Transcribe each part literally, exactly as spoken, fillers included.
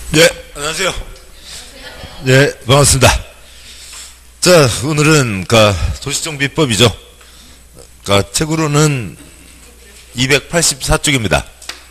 네, 안녕하세요. 네, 반갑습니다. 자, 오늘은 그 도시정비법이죠. 그 책으로는 이백팔십사 쪽입니다.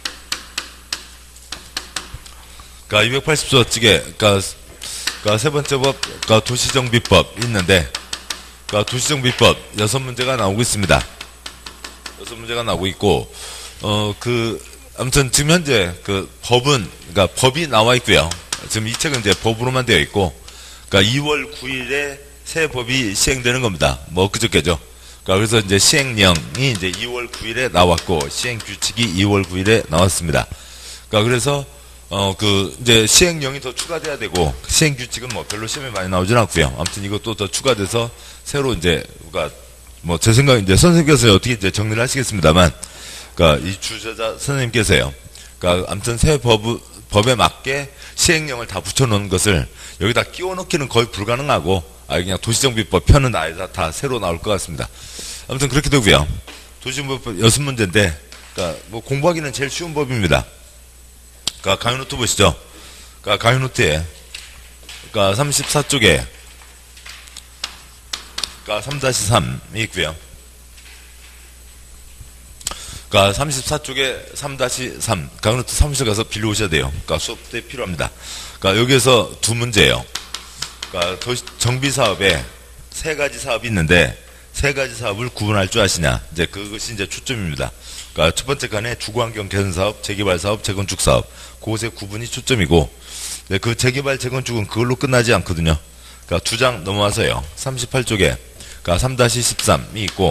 그 이백팔십사 쪽에 그, 그 세 번째 법, 그 도시정비법 있는데, 그 도시정비법 여섯 문제가 나오고 있습니다. 여섯 문제가 나오고 있고, 어, 그 아무튼 지금 현재 그 법은, 그러니까 법이 나와 있고요. 지금 이 책은 이제 법으로만 되어 있고, 그러니까 이월 구일에 새 법이 시행되는 겁니다. 뭐 그저께죠. 그러니까 그래서 이제 시행령이 이제 이월 구일에 나왔고, 시행 규칙이 이월 구일에 나왔습니다. 그러니까 그래서 어 그 이제 시행령이 더 추가돼야 되고, 시행 규칙은 뭐 별로 시험에 많이 나오진 않고요. 아무튼 이것도 더 추가돼서 새로 이제 그러니까 뭐 제 생각 이제 선생님께서 어떻게 이제 정리를 하시겠습니다만. 그러니까 이 주저자 선생님께서요. 그러니까 아무튼 새 법, 법에 맞게 시행령을 다 붙여놓은 것을 여기다 끼워넣기는 거의 불가능하고, 아 그냥 도시정비법 편은 아예 다, 다 새로 나올 것 같습니다. 아무튼 그렇게 되고요. 도시정비법 여섯 문제인데, 그러니까 뭐 공부하기는 제일 쉬운 법입니다. 그러니까 강의노트 보시죠. 그러니까 강의노트에 그러니까 삼십사 쪽에 그러니까 삼 다시 삼이 있고요. 그러니까 삼십사 쪽에 삼 다시 삼, 강의노트 사무실 가서 빌려오셔야 돼요. 그러니까 수업 때 필요합니다. 그러니까 여기에서 두 문제예요. 그러니까 도시 정비사업에 세 가지 사업이 있는데, 세 가지 사업을 구분할 줄 아시냐. 이제 그것이 이제 초점입니다. 그러니까 첫 번째 칸에 주거환경 개선 사업, 재개발 사업, 재건축 사업. 그것의 구분이 초점이고, 그 재개발, 재건축은 그걸로 끝나지 않거든요. 그러니까 두 장 넘어와서요. 삼십팔 쪽에 그러니까 삼 다시 십삼이 있고,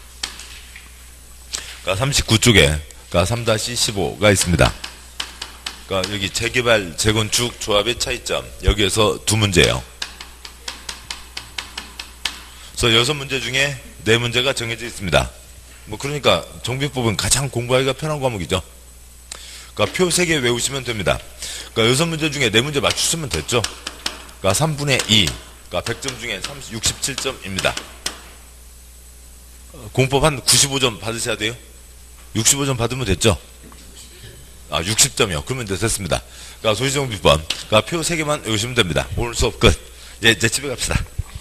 그러니까 삼십구 쪽에 그러니까 삼 다시 십오가 있습니다. 그러니까 여기 재개발, 재건축 조합의 차이점, 여기에서 두 문제예요. 그래서 여섯 문제 중에 네 문제가 정해져 있습니다. 뭐 그러니까 정비법은 가장 공부하기가 편한 과목이죠. 그러니까 표 세 개 외우시면 됩니다. 그러니까 여섯 문제 중에 네 문제 맞추시면 됐죠. 그러니까 삼분의 이, 그러니까 백 점 중에 육십칠 점입니다. 공법 한 구십오 점 받으셔야 돼요. 육십오 점 받으면 됐죠? 아, 육십 점이요. 그러면 이제 됐습니다. 그러니까 도시정비법. 그러니까 표 세 개만 외우시면 됩니다. 오늘 수업 끝. 이제, 이제 집에 갑시다.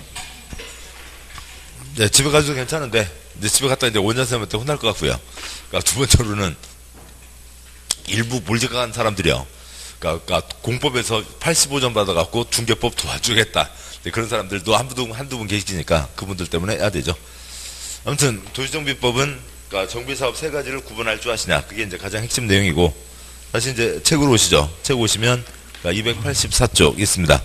이제 집에 가도 괜찮은데, 이제 집에 갔다 이제 원장선생님한테 혼날 것 같고요. 그러니까 두 번째로는 일부 몰직한 사람들이요. 그러니까, 그러니까 공법에서 팔십오 점 받아갖고 중개법 도와주겠다. 그런 사람들도 한두, 한두 분 계시니까 그분들 때문에 해야 되죠. 아무튼 도시정비법은 그러니까 정비사업 세 가지를 구분할 줄 아시냐. 그게 이제 가장 핵심 내용이고, 다시 이제 책으로 오시죠. 책 오시면 그러니까 이백팔십사 쪽 있습니다.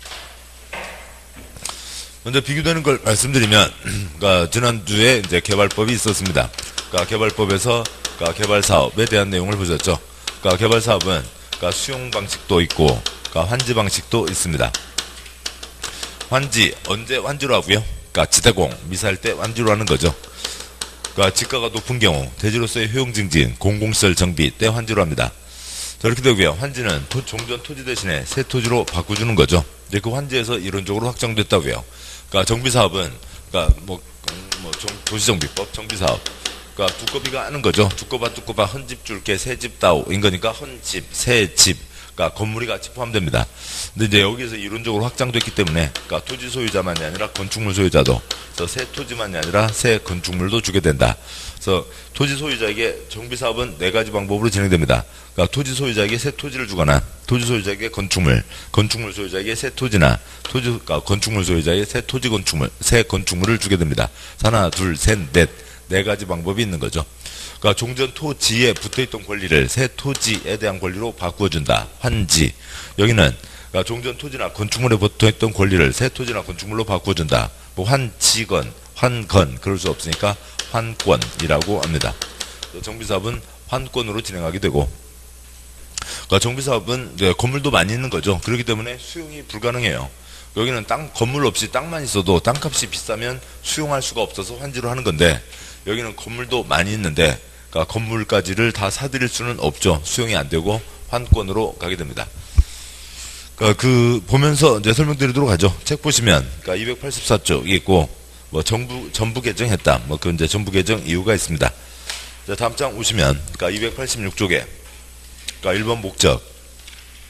먼저 비교되는 걸 말씀드리면, 그러니까 지난주에 이제 개발법이 있었습니다. 그러니까 개발법에서 그러니까 개발사업에 대한 내용을 보셨죠. 그러니까 개발사업은 그러니까 수용 방식도 있고, 그러니까 환지 방식도 있습니다. 환지, 언제 환지로 하고요? 그러니까 지대공, 미사일 때 환지로 하는 거죠. 그러니까 지가가 높은 경우 대지로서의 효용 증진, 공공시설 정비 때 환지로 합니다. 저렇게 되고요. 환지는 토, 종전 토지 대신에 새 토지로 바꿔주는 거죠. 이제 그 환지에서 이론적으로 확정됐다고요. 그러니까 정비사업은 그러니까 뭐, 뭐 정, 도시정비법, 정비사업. 그러니까 두꺼비가 하는 거죠. 두꺼봐 두꺼봐 헌집 줄게 새집 다오인 거니까 헌집, 새집. 그러니까 건물이 같이 포함됩니다. 근데 이제 여기서 이론적으로 확장됐기 때문에, 그러니까 토지 소유자만이 아니라 건축물 소유자도, 그래서 새 토지만이 아니라 새 건축물도 주게 된다. 그래서 토지 소유자에게 정비사업은 네 가지 방법으로 진행됩니다. 그러니까 토지 소유자에게 새 토지를 주거나, 토지 소유자에게 건축물, 건축물 소유자에게 새 토지나, 토지 그러니까 건축물 소유자에게 새 토지 건축물, 새 건축물을 주게 됩니다. 하나, 둘, 셋, 넷, 네 가지 방법이 있는 거죠. 그러니까 종전 토지에 붙어있던 권리를 새 토지에 대한 권리로 바꾸어준다. 환지. 여기는 그러니까 종전 토지나 건축물에 붙어있던 권리를 새 토지나 건축물로 바꾸어준다. 뭐 환지건, 환건 그럴 수 없으니까 환권이라고 합니다. 정비사업은 환권으로 진행하게 되고, 그러니까 정비사업은 이제 건물도 많이 있는 거죠. 그렇기 때문에 수용이 불가능해요. 여기는 땅 건물 없이 땅만 있어도 땅값이 비싸면 수용할 수가 없어서 환지로 하는 건데, 여기는 건물도 많이 있는데 그러니까 건물까지를 다 사들일 수는 없죠. 수용이 안 되고 환권으로 가게 됩니다. 그러니까 그 보면서 이제 설명드리도록 하죠. 책 보시면 그러니까 이백팔십사 쪽이 있고, 뭐 정부 전부 개정했다. 뭐 그 이제 전부 개정 이유가 있습니다. 자, 다음 장 오시면 그러니까 이백팔십육 쪽에 그러니까 일 번 목적.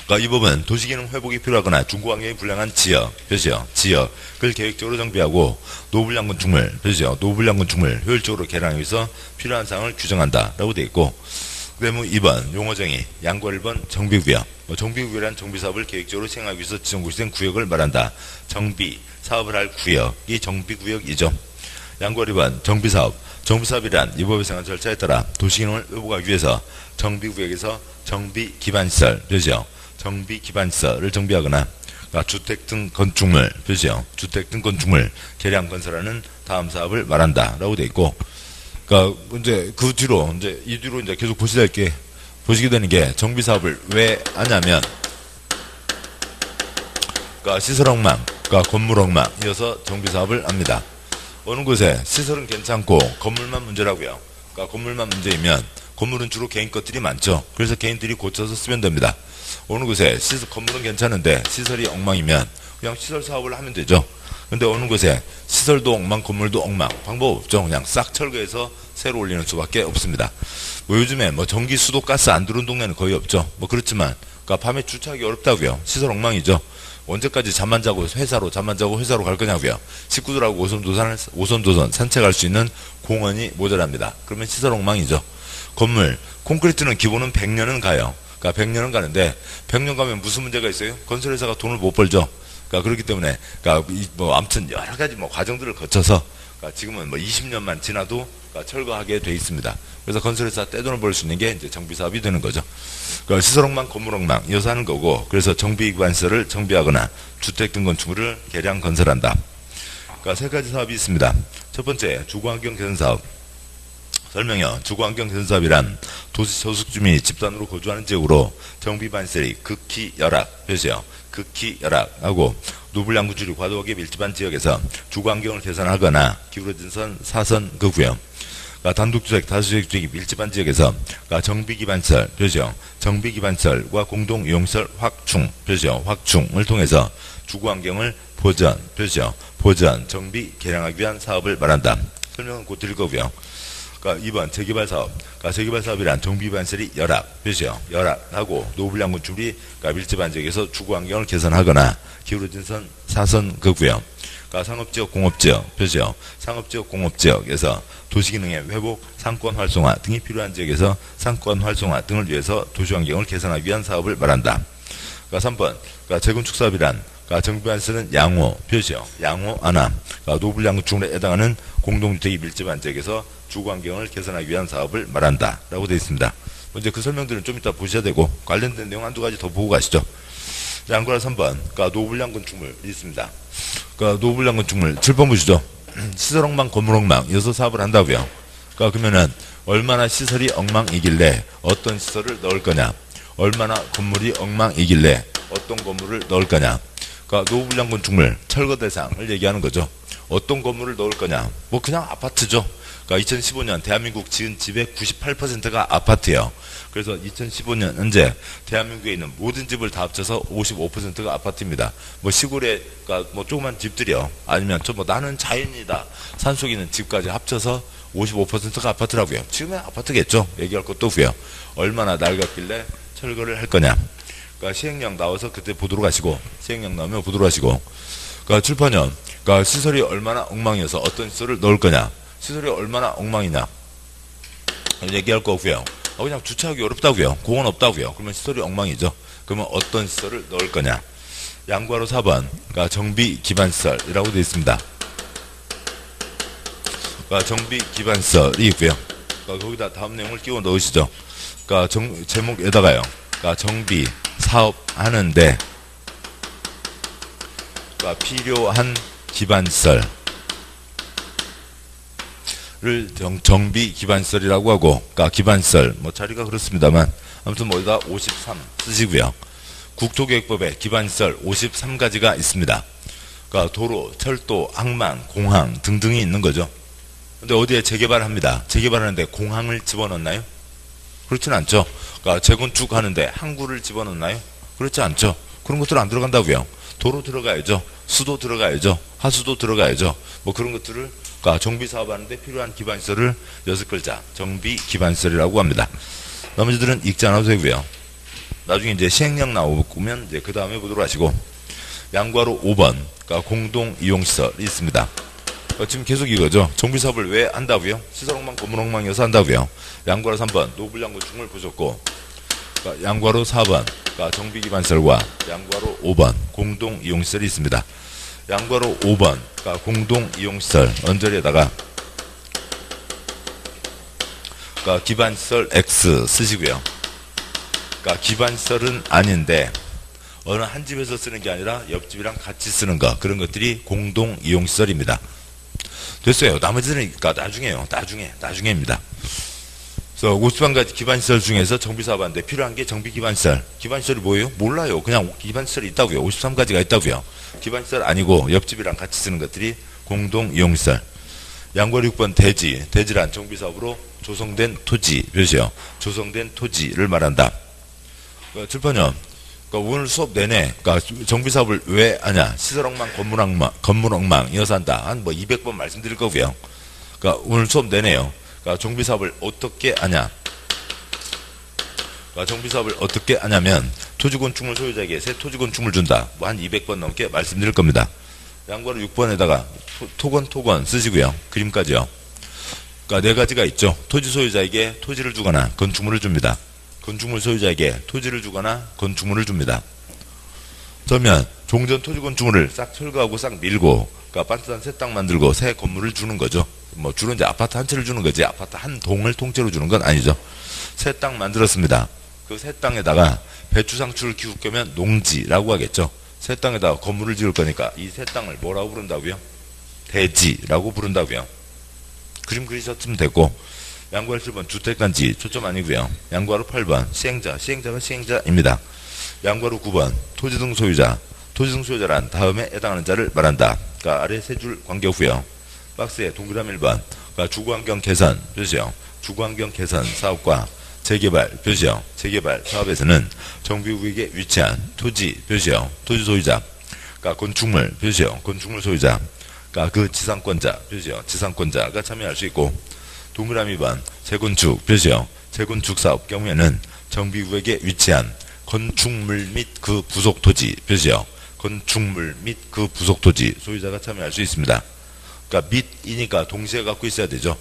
그러니까 이 법은 도시기능 회복이 필요하거나 중구환경이 불량한 지역, 표시요, 지역을 계획적으로 정비하고 노불량 건축물, 표시요, 노불량 건축물 효율적으로 개량하기 위해서 필요한 사항을 규정한다라고 되어 있고, 그다음에 이 번 용어정의, 양과 일 번 정비구역. 뭐 정비구역이란 정비사업을 계획적으로 시행하기 위해서 지정고시된 구역을 말한다. 정비, 사업을 할 구역이 정비구역이죠. 양과 이 번 정비사업. 정비사업이란 이 법의 생활 절차에 따라 도시기능을 회복하기 위해서 정비구역에서 정비기반시설, 표시요, 정비기반시설을 정비하거나 그러니까 주택 등 건축물, 표시요, 주택 등 건축물 개량 건설하는 다음 사업을 말한다 라고 되어 있고, 그러니까 이제 그 뒤로 이제 이 뒤로 이제 계속 보시게 될 게 보시게 되는 게 정비 사업을 왜 하냐면, 그러니까 시설 엉망, 그러니까 건물 엉망 이어서 정비 사업을 합니다. 어느 곳에 시설은 괜찮고 건물만 문제라고요. 그러니까 건물만 문제이면 건물은 주로 개인 것들이 많죠. 그래서 개인들이 고쳐서 쓰면 됩니다. 어느 곳에 시설 건물은 괜찮은데 시설이 엉망이면 그냥 시설 사업을 하면 되죠. 근데 어느 곳에 시설도 엉망, 건물도 엉망, 방법 없죠. 그냥 싹 철거해서 새로 올리는 수밖에 없습니다. 뭐 요즘에 뭐 전기, 수도, 가스 안 들어온 동네는 거의 없죠. 뭐 그렇지만, 그러니까 밤에 주차하기 어렵다고요. 시설 엉망이죠. 언제까지 잠만 자고 회사로, 잠만 자고 회사로 갈 거냐고요. 식구들하고 오손도산, 오손도선 산책할 수 있는 공원이 모자랍니다. 그러면 시설 엉망이죠. 건물, 콘크리트는 기본은 백 년은 가요. 그러니까 백 년은 가는데, 백 년 가면 무슨 문제가 있어요? 건설회사가 돈을 못 벌죠. 그러니까 그렇기 때문에, 그러니까 뭐 아무튼 여러 가지 뭐 과정들을 거쳐서, 그러니까 지금은 뭐 이십 년만 지나도 그러니까 철거하게 돼 있습니다. 그래서 건설회사 떼돈을 벌 수 있는 게 이제 정비사업이 되는 거죠. 그러니까 시설 엉망, 건물 엉망 이어서 하는 거고, 그래서 정비기반시설을 정비하거나 주택 등 건축물을 개량 건설한다. 그러니까 세 가지 사업이 있습니다. 첫 번째, 주거환경 개선 사업. 설명요. 주거환경 개선 사업이란 도시 소득 주민이 집단으로 거주하는 지역으로 정비반시설이 극히 열악, 표시요, 극히 열악하고 노불량구출이 과도하게 밀집한 지역에서 주거환경을 개선하거나 기울어진 선, 사선, 그 구역. 그러니까 단독주택, 다수주택이 밀집한 지역에서 그러니까 정비기반시설, 표시요, 정비기반시설과 공동이용시설 확충, 표시요, 확충을 통해서 주거환경을 보전, 표시요, 보전, 정비, 개량하기 위한 사업을 말한다. 설명은 곧 드릴 거고요. 그러니까 이 번 재개발 사업. 그러니까 재개발 사업이란 정비반시설이 열악, 표시요, 열악하고 노불량 건축물이 그러니까 밀집한 지역에서 주거환경을 개선하거나 기울어진 선, 사선, 그 구역. 그러니까 상업지역, 공업지역, 표시요, 상업지역, 공업지역에서 도시기능의 회복, 상권 활성화 등이 필요한 지역에서 상권 활성화 등을 위해서 도시환경을 개선하기 위한 사업을 말한다. 그러니까 삼 번 그러니까 재건축 사업이란 그러니까 정비반시설은 양호, 표시요, 양호, 안함, 그러니까 노불량 건축물에 해당하는 공동주택이 밀집한 지역에서 주거환경을 개선하기 위한 사업을 말한다 라고 되어 있습니다. 이제 그 설명들은 좀 이따 보셔야 되고, 관련된 내용 한두 가지 더 보고 가시죠. 양구라 삼 번 그러니까 노불량 건축물이 있습니다. 그러니까 노불량 건축물 칠 번 보시죠. 시설 엉망, 건물 엉망 이어서 사업을 한다고요. 그러니까 그러면은 얼마나 시설이 엉망이길래 어떤 시설을 넣을 거냐, 얼마나 건물이 엉망이길래 어떤 건물을 넣을 거냐. 그러니까 노불량 건축물 철거 대상을 얘기하는 거죠. 어떤 건물을 넣을 거냐, 뭐 그냥 아파트죠. 그러니까 이천십오 년 대한민국 지은 집의 구십팔 퍼센트가 아파트예요. 그래서 이천십오 년 현재 대한민국에 있는 모든 집을 다 합쳐서 오십오 퍼센트가 아파트입니다. 뭐 시골에 그러니까 뭐 조그만 집들이요, 아니면 저 뭐 나는 자연이다 산속에 있는 집까지 합쳐서 오십오 퍼센트가 아파트라고요. 지금은 아파트겠죠. 얘기할 것도 없고요. 얼마나 낡았길래 철거를 할 거냐. 그러니까 시행령 나와서 그때 보도록 하시고, 시행령 나오면 보도록 하시고. 그러니까 칠 번은 그러니까 시설이 얼마나 엉망이어서 어떤 시설을 넣을 거냐, 시설이 얼마나 엉망이냐 얘기할 거고요. 어, 그냥 주차하기 어렵다고요. 공원 없다고요. 그러면 시설이 엉망이죠. 그러면 어떤 시설을 넣을 거냐. 양과로 사 번 그러니까 정비기반시설이라고 되어 있습니다. 그러니까 정비기반시설이 있고요. 그러니까 거기다 다음 내용을 끼워 넣으시죠. 그러니까 정, 제목에다가요. 그러니까 정비 사업 하는데 그러니까 필요한 기반시설 를 정, 정비 기반시설이라고 하고, 그러니까 기반시설 뭐 자리가 그렇습니다만 아무튼 뭐 여기다 오십삼 쓰시고요. 국토계획법에 기반시설 오십삼 가지가 있습니다. 그러니까 도로, 철도, 항만, 공항 등등이 있는 거죠. 근데 어디에 재개발합니다. 재개발하는데 공항을 집어넣나요? 그렇진 않죠. 그러니까 재건축 하는데 항구를 집어넣나요? 그렇지 않죠. 그런 것들 안 들어간다고요. 도로 들어가야죠. 수도 들어가야죠. 하수도 들어가야죠. 뭐 그런 것들을 그러니까 정비사업 하는데 필요한 기반시설을 여섯 글자 정비기반시설이라고 합니다. 나머지들은 읽지 않아도 되고요. 나중에 이제 시행령 나오면 이제 그 다음에 보도록 하시고, 양괄호 오 번, 그러니까 공동 이용시설이 있습니다. 그러니까 지금 계속 이거죠. 정비사업을 왜 한다고요? 시설엉망, 건물엉망이어서 한다고요. 양괄호 삼 번, 노블양 건축물 보셨고, 그러니까 양괄호 사 번, 그러니까 정비기반시설과 양괄호 오 번, 공동 이용시설이 있습니다. 양괄호 오 번, 그러니까 공동 이용시설 언저리에다가 그러니까 기반시설 X 쓰시고요. 그러니까 기반시설은 아닌데 어느 한 집에서 쓰는 게 아니라 옆집이랑 같이 쓰는 거, 그런 것들이 공동 이용시설입니다. 됐어요. 나머지는 그러니까 나중에요. 나중에 나중에입니다. 그래서 오십삼 가지 기반시설 중에서 정비사업하는데 필요한 게 정비기반시설. 기반시설이 뭐예요? 몰라요. 그냥 기반시설이 있다고요. 오십삼 가지가 있다고요. 기반시설 아니고 옆집이랑 같이 쓰는 것들이 공동 이용시설. 양괄호 육 번 대지. 대지란 정비사업으로 조성된 토지 표시요. 조성된 토지를 말한다. 그러니까 칠번요. 그러니까 오늘 수업 내내 그러니까 정비사업을 왜 하냐? 시설엉망, 건물엉망, 건물엉망이어서 한다. 한 뭐 이백 번 말씀드릴 거고요. 그러니까 오늘 수업 내내요. 그러니까 정비사업을 어떻게 하냐? 그러니까 정비사업을 어떻게 하냐면 토지건축물 소유자에게 새 토지건축물 준다. 뭐 한 이백 번 넘게 말씀드릴 겁니다. 양괄호 육 번에다가 토, 토건 토건 쓰시고요. 그림까지요. 그러니까 네 가지가 있죠. 토지 소유자에게 토지를 주거나 건축물을 줍니다. 건축물 소유자에게 토지를 주거나 건축물을 줍니다. 그러면 종전 토지 건축물을 싹 철거하고 싹 밀고, 그러니까 반듯한 새 땅 만들고 새 건물을 주는 거죠. 뭐 주는 이제 아파트 한 채를 주는 거지 아파트 한 동을 통째로 주는 건 아니죠. 새 땅 만들었습니다. 그 새 땅에다가 배추 상추를 키우려면 농지라고 하겠죠. 새 땅에다가 건물을 지을 거니까 이 새 땅을 뭐라고 부른다고요? 대지라고 부른다고요. 그림 그리셨으면 됐고, 양괄호 칠 번 주택단지 초점 아니고요. 양괄호 팔 번 시행자, 시행자가 시행자입니다. 양괄호 구 번 토지 등 소유자, 토지 등 소유자란 다음에 해당하는 자를 말한다. 그러니까 아래 세 줄 관계고요. 박스에 동그라미 일 번, 그러니까 주거환경 개선 표시요. 주거환경 개선 사업과 재개발 표시요. 재개발 사업에서는 정비구역에 위치한 토지 표시요. 토지 소유자, 그러니까 건축물 표시요. 건축물 소유자, 그러니까 그 지상권자 표시요. 지상권자가 참여할 수 있고, 동그라미 번 재건축 표시요. 재건축 사업 경우에는 정비구역에 위치한 건축물 및 그 부속 토지 표시요. 건축물 및 그 부속 토지 소유자가 참여할 수 있습니다. 그러니까 및이니까 동시에 갖고 있어야 되죠.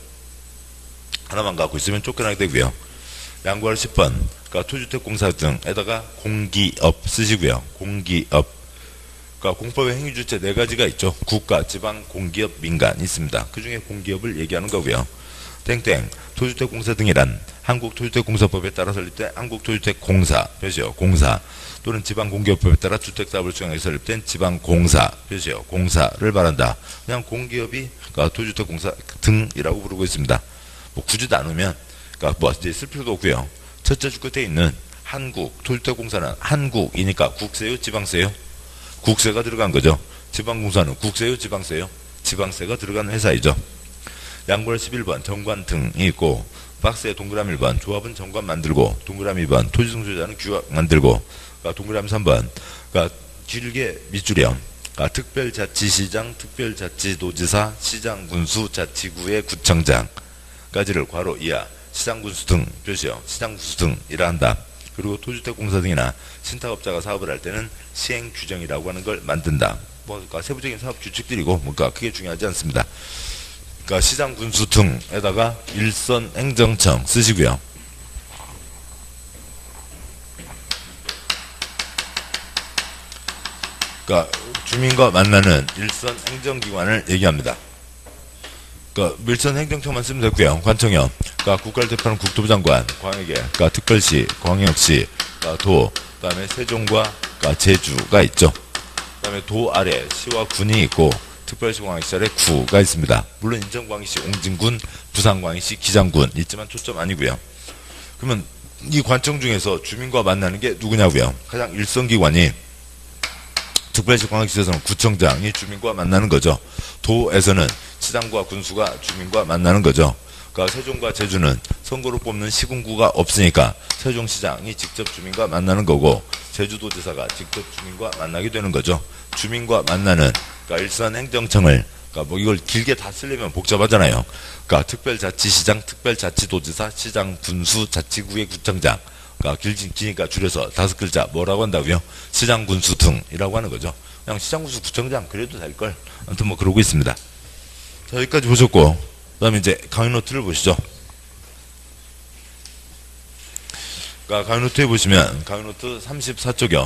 하나만 갖고 있으면 쫓겨나게 되고요. 양괄호 십 번 그러니까 토주택공사 등에다가 공기업 쓰시고요. 공기업, 그러니까 공법의 행위주체 네 가지가 있죠. 국가, 지방, 공기업, 민간 있습니다. 그 중에 공기업을 얘기하는 거고요. 땡땡 토주택공사 등이란 한국토주택공사법에 따라 설립된 한국토주택공사 표시요. 공사 또는 지방공기업법에 따라 주택사업을 수행해서 설립된 지방공사 표시요. 공사를 말한다. 그냥 공기업이 그러니까 토주택공사 등이라고 부르고 있습니다. 뭐 굳이 나누면 그러니까 뭐 이제 쓸 필요도 없고요. 첫째 줄 끝에 있는 한국 토주택공사는 한국이니까 국세요, 지방세요? 국세가 들어간 거죠. 지방공사는 국세요, 지방세요? 지방세가 들어간 회사이죠. 양괄호 십일 번 정관 등이 있고, 박스에 동그라미 일 번 조합은 정관 만들고, 동그라미 이 번 토지 등소유자는 규약 만들고, 그러니까 동그라미 삼 번 그러니까 길게 밑줄이요. 그러니까 특별자치시장, 특별자치도지사, 시장군수, 자치구의 구청장까지를 괄호 이하 시장군수 등 표시요. 시장군수 등이라 한다. 그리고 토주택공사 등이나 신탁업자가 사업을 할 때는 시행규정이라고 하는 걸 만든다. 뭐 그러니까 세부적인 사업 규칙들이고 뭔가 크게 중요하지 않습니다. 그러니까 시장 군수 등에다가 일선 행정청 쓰시고요. 그러니까 주민과 만나는 일선 행정기관을 얘기합니다. 그러니까 일선 행정청만 쓰면 되고요. 관청이요. 그러니까 국가를 대표하는 국토부 장관, 광역에, 그러니까 특별시, 광역시, 그러니까 도, 그다음에 세종과 그러니까 제주가 있죠. 그다음에 도 아래 시와 군이 있고. 특별시 광역시 아래 구가 있습니다. 물론 인천광역시 옹진군, 부산광역시 기장군 있지만 초점 아니고요. 그러면 이 관청 중에서 주민과 만나는 게 누구냐고요? 가장 일선기관이 특별시 광역시에서는 구청장이 주민과 만나는 거죠. 도에서는 시장과 군수가 주민과 만나는 거죠. 그러니까 세종과 제주는 선거로 뽑는 시군구가 없으니까 세종시장이 직접 주민과 만나는 거고, 제주도지사가 직접 주민과 만나게 되는 거죠. 주민과 만나는 그러니까 일선 행정청을 그러니까 뭐 이걸 길게 다 쓰려면 복잡하잖아요. 그러니까 특별자치시장, 특별자치도지사, 시장, 군수, 자치구의 구청장, 그러니까 길지, 기니까 줄여서 다섯 글자 뭐라고 한다고요? 시장군수 등이라고 하는 거죠. 그냥 시장군수 구청장 그래도 될걸. 아무튼 뭐 그러고 있습니다. 자, 여기까지 보셨고, 그 다음에 이제 강의 노트를 보시죠. 그러니까 강의 노트에 보시면 강의 노트 삼십사 쪽이요.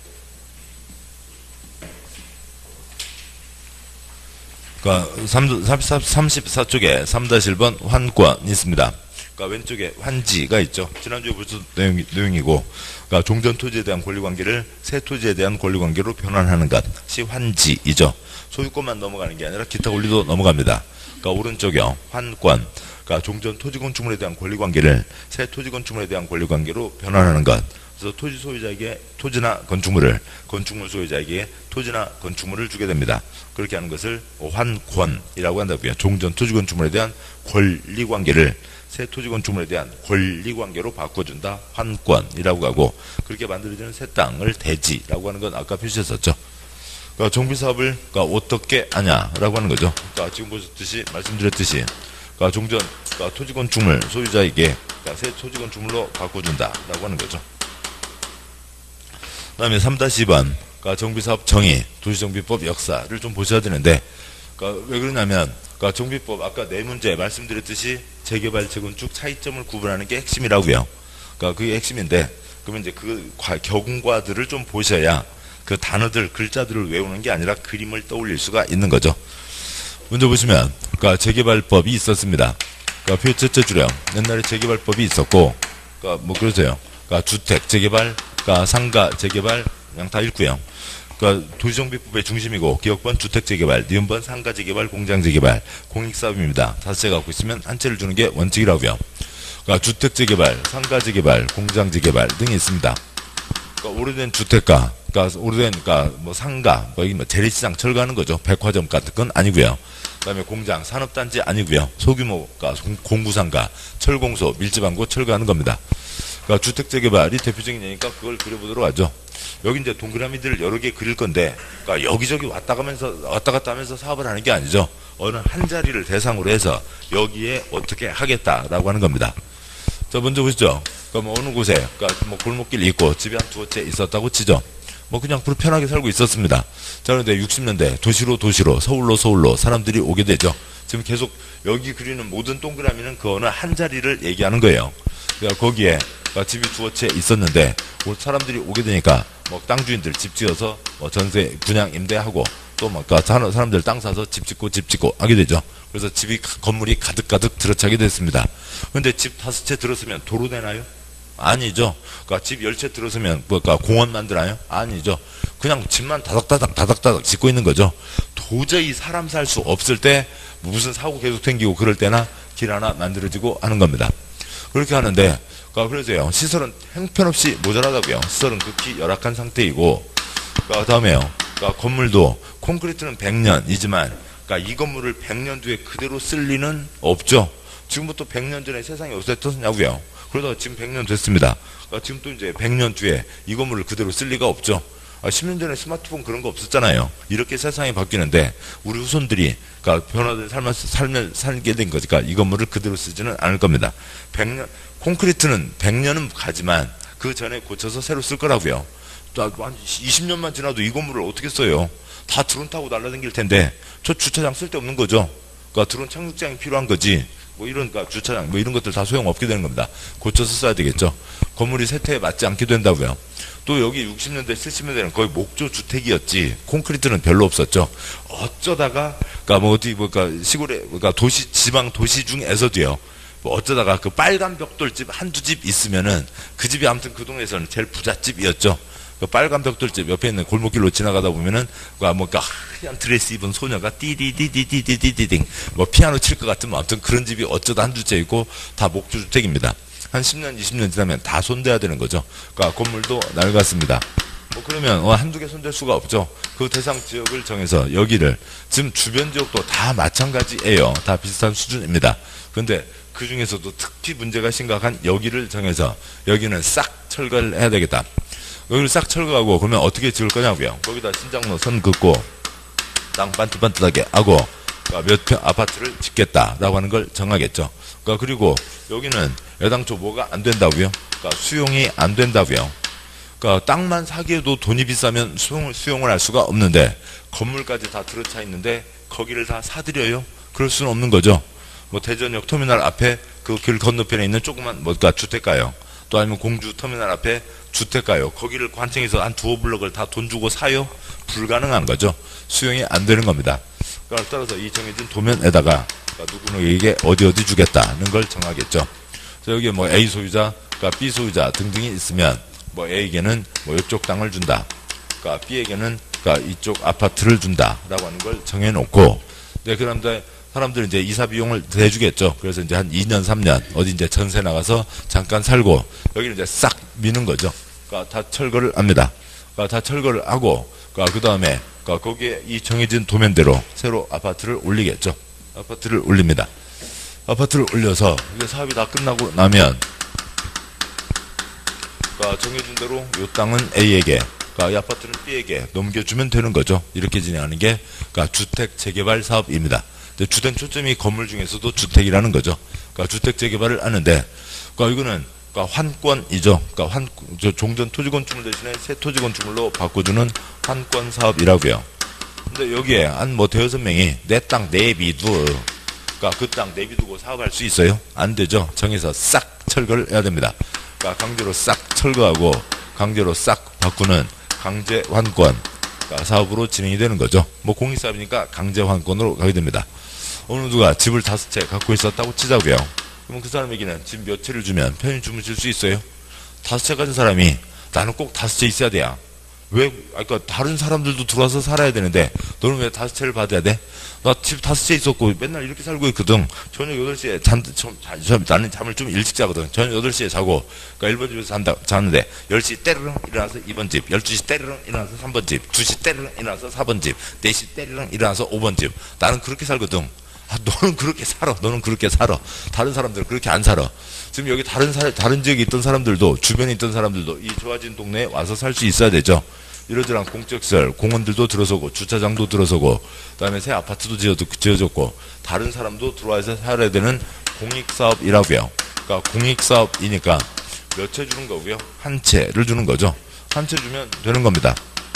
그러니까 삼십사 쪽에 삼 일 번 환권이 있습니다. 그러니까 왼쪽에 환지가 있죠. 지난주에 벌써 내용, 내용이고, 그러니까 종전 토지에 대한 권리관계를 새 토지에 대한 권리관계로 변환하는 것이 환지이죠. 소유권만 넘어가는 게 아니라 기타 권리도 넘어갑니다. 그러니까 오른쪽이요. 환권. 그러니까 종전 토지 건축물에 대한 권리관계를 새 토지 건축물에 대한 권리관계로 변환하는 것. 그래서 토지 소유자에게 토지나 건축물을, 건축물 소유자에게 토지나 건축물을 주게 됩니다. 그렇게 하는 것을 환권이라고 한다고요. 종전 토지 건축물에 대한 권리관계를 새 토지 건축물에 대한 권리관계로 바꿔준다. 환권이라고 하고, 그렇게 만들어지는 새 땅을 대지라고 하는 건 아까 표시했었죠. 그러니까 정비사업을 그러니까 어떻게 하냐라고 하는 거죠. 그러니까 지금 보셨듯이, 말씀드렸듯이, 그러니까 종전, 그러니까 토지 건축물 소유자에게 그러니까 새 토지 건축물로 바꿔준다라고 하는 거죠. 그 다음에 삼 이 번, 그러니까 정비사업 정의, 도시정비법 역사를 좀 보셔야 되는데, 그러니까 왜 그러냐면, 그러니까 정비법 아까 네 문제 말씀드렸듯이 재개발, 재건축 차이점을 구분하는 게 핵심이라고요. 그러니까 그게 핵심인데, 그러면 이제 그 격언과들을 좀 보셔야 그 단어들, 글자들을 외우는 게 아니라 그림을 떠올릴 수가 있는 거죠. 먼저 보시면, 그러니까 재개발법이 있었습니다. 그러니까 표 첫째 줄에 옛날에 재개발법이 있었고, 그러니까 뭐 그러세요. 그러니까 주택 재개발, 그러니까 상가 재개발 그냥 다 읽고요. 그러니까 도시정비법의 중심이고 기억번 주택재개발, 니은번 상가재개발, 공장재개발, 공익사업입니다. 다섯 개 갖고 있으면 한 채를 주는 게 원칙이라고요. 그러니까 주택재개발, 상가재개발, 공장재개발 등이 있습니다. 그러니까 오래된 주택가, 그러니까 오래된 그러니까 뭐 상가, 뭐 뭐 재래시장 철거하는 거죠. 백화점 같은 건 아니고요. 그다음에 공장, 산업단지 아니고요. 소규모가 공구상가, 철공소, 밀집항구 철거하는 겁니다. 그러니까 주택재개발이 대표적인 예니까 그걸 그려보도록 하죠. 여기 이제 동그라미들을 여러 개 그릴 건데, 그러니까 여기저기 왔다 가면서, 왔다 갔다 하면서 사업을 하는 게 아니죠. 어느 한 자리를 대상으로 해서 여기에 어떻게 하겠다라고 하는 겁니다. 자, 먼저 보시죠. 그러니까 뭐 어느 곳에, 그러니까 뭐 골목길이 있고 집이 한 두어 채 있었다고 치죠. 뭐 그냥 불편하게 살고 있었습니다. 자, 그런데 육십 년대 도시로 도시로, 서울로 서울로 사람들이 오게 되죠. 지금 계속 여기 그리는 모든 동그라미는 그 어느 한 자리를 얘기하는 거예요. 그러니까 거기에 그러니까 집이 두어 채 있었는데 사람들이 오게 되니까 뭐 땅 주인들 집 지어서 뭐 전세 분양 임대하고 또 막 그러니까 사람들 땅 사서 집 짓고 집 짓고 하게 되죠. 그래서 집이 건물이 가득가득 들어차게 됐습니다. 그런데 집 다섯 채 들었으면 도로 되나요? 아니죠. 그러니까 집 열 채 들었으면 그러니까 공원 만드나요? 아니죠. 그냥 집만 다닥다닥 다닥다닥 짓고 있는 거죠. 도저히 사람 살 수 없을 때 무슨 사고 계속 생기고 그럴 때나 길 하나 만들어지고 하는 겁니다. 그렇게 하는데, 그러니까 그래서요, 시설은 형편없이 모자라다고요. 시설은 극히 열악한 상태이고, 그 다음에요, 그러니까 건물도 콘크리트는 백 년이지만, 그러니까 이 건물을 백 년 뒤에 그대로 쓸 리는 없죠. 지금부터 백 년 전에 세상이 어땠었냐고요. 그러다가 지금 백 년 됐습니다. 그러니까 지금 또 이제 백 년 뒤에 이 건물을 그대로 쓸 리가 없죠. 아, 십 년 전에 스마트폰 그런 거 없었잖아요. 이렇게 세상이 바뀌는데 우리 후손들이 그러니까 변화된 삶을 살면 살게 된 거니까 이 건물을 그대로 쓰지는 않을 겁니다. 백 년 콘크리트는 백 년은 가지만 그 전에 고쳐서 새로 쓸 거라고요. 한 이십 년만 지나도 이 건물을 어떻게 써요? 다 드론 타고 날아다닐 텐데 저 주차장 쓸데없는 거죠. 그러니까 드론 착륙장이 필요한 거지. 뭐 이런 그러니까 주차장 뭐 이런 것들 다 소용없게 되는 겁니다. 고쳐서 써야 되겠죠. 건물이 세태에 맞지 않게 된다고요. 또 여기 육십 년대 칠십 년대는 거의 목조 주택이었지 콘크리트는 별로 없었죠. 어쩌다가 그러니까 뭐 어디 뭐 그러니까 시골에 그러니까 도시 지방 도시 중에서도요. 뭐 어쩌다가 그 빨간 벽돌집 한두 집 있으면은 그 집이 아무튼 그 동네에서는 제일 부잣집이었죠. 그 빨간 벽돌집 옆에 있는 골목길로 지나가다 보면은 뭐 하얀 드레스 입은 소녀가 띠디디디디디디디딩 뭐 피아노 칠 것 같은 뭐 아무튼 그런 집이 어쩌다 한두 채 있고 다 목조 주택입니다. 한 십 년, 이십 년 지나면 다 손대야 되는 거죠. 그러니까 건물도 낡았습니다. 뭐 그러면 어, 한두 개 손댈 수가 없죠. 그 대상 지역을 정해서 여기를 지금 주변 지역도 다 마찬가지예요. 다 비슷한 수준입니다. 그런데 그 중에서도 특히 문제가 심각한 여기를 정해서 여기는 싹 철거를 해야 되겠다. 여기를 싹 철거하고 그러면 어떻게 지을 거냐고요. 거기다 신장로 선 긋고 땅 반듯반듯하게 하고 몇 평 아파트를 짓겠다라고 하는 걸 정하겠죠. 그러니까 그리고 여기는 애당초 뭐가 안 된다고요? 그러니까 수용이 안 된다고요. 그러니까 땅만 사기에도 돈이 비싸면 수용을, 수용을 할 수가 없는데 건물까지 다 들어차 있는데 거기를 다 사들여요? 그럴 수는 없는 거죠. 뭐 대전역 터미널 앞에 그 길 건너편에 있는 조그만 뭐가 주택가요. 또 아니면 공주 터미널 앞에 주택가요. 거기를 관청에서 한 두어 블럭을 다 돈 주고 사요? 불가능한 거죠. 수용이 안 되는 겁니다. 그러니까 따라서 이 정해진 도면에다가 그러니까 누구누구에게 어디 어디 주겠다는 걸 정하겠죠. 그래서 여기에 뭐 A 소유자, 그러니까 B 소유자 등등이 있으면 뭐 A에게는 뭐 이쪽 땅을 준다. 그러니까 B에게는 그러니까 이쪽 아파트를 준다라고 하는 걸 정해놓고, 네, 그런데 사람들이 이제 이사 비용을 대주겠죠. 그래서 이제 한 이 년, 삼 년 어디 이제 전세 나가서 잠깐 살고 여기를 이제 싹 미는 거죠. 그러니까 다 철거를 합니다. 그러니까 다 철거를 하고, 그러니까 그 다음에 그러니까 거기에 이 정해진 도면대로 새로 아파트를 올리겠죠. 아파트를 올립니다. 아파트를 올려서 이게 사업이 다 끝나고 나면 그러니까 정해진 대로 이 땅은 A에게, 그러니까 이 아파트는 B에게 넘겨주면 되는 거죠. 이렇게 진행하는 게 그러니까 주택 재개발 사업입니다. 주된 초점이 건물 중에서도 주택이라는 거죠. 그러니까 주택 재개발을 하는데, 그러니까 이거는 그러니까 환권이죠. 그러니까 환, 저 종전 토지 건축물 대신에 새 토지 건축물로 바꿔주는 환권 사업이라고요. 근데 여기에 한 뭐 대여섯 명이 내 땅 내비두, 그러니까 그 땅 내비두고 사업할 수 있어요? 안 되죠. 정해서 싹 철거를 해야 됩니다. 그러니까 강제로 싹 철거하고 강제로 싹 바꾸는 강제 환권, 그러니까 사업으로 진행이 되는 거죠. 뭐 공익사업이니까 강제 환권으로 가게 됩니다. 어느 누가 집을 다섯 채 갖고 있었다고 치자고요. 그러면 그 사람에게는 집 몇 채를 주면 편히 주무실 수 있어요? 다섯 채 가진 사람이 나는 꼭 다섯 채 있어야 돼야. 왜, 그러니까 다른 사람들도 들어와서 살아야 되는데 너는 왜 다섯 채를 받아야 돼? 나 집 다섯 채 있었고 맨날 이렇게 살고 있거든. 저녁 여덟 시에 잠, 좀, 잠, 나는 잠을 좀 일찍 자거든. 저녁 여덟 시에 자고, 그러니까 일 번 집에서 잔다, 자는데 열 시 때르릉 일어나서 이 번 집, 열두 시 때르릉 일어나서 삼 번 집, 두 시 때르릉 일어나서 사 번 집, 네 시 때르릉 일어나서 오 번 집. 나는 그렇게 살거든. 아, 너는 그렇게 살아. 너는 그렇게 살아. 다른 사람들은 그렇게 안 살아. 지금 여기 다른 사, 다른 지역에 있던 사람들도, 주변에 있던 사람들도 이 좋아진 동네에 와서 살 수 있어야 되죠. 이러저러한 공적시설, 공원들도 들어서고, 주차장도 들어서고, 그 다음에 새 아파트도 지어도, 지어졌고, 다른 사람도 들어와서 살아야 되는 공익사업이라고요. 그러니까 공익사업이니까 몇 채 주는 거고요? 한 채를 주는 거죠. 한 채 주면 되는 겁니다.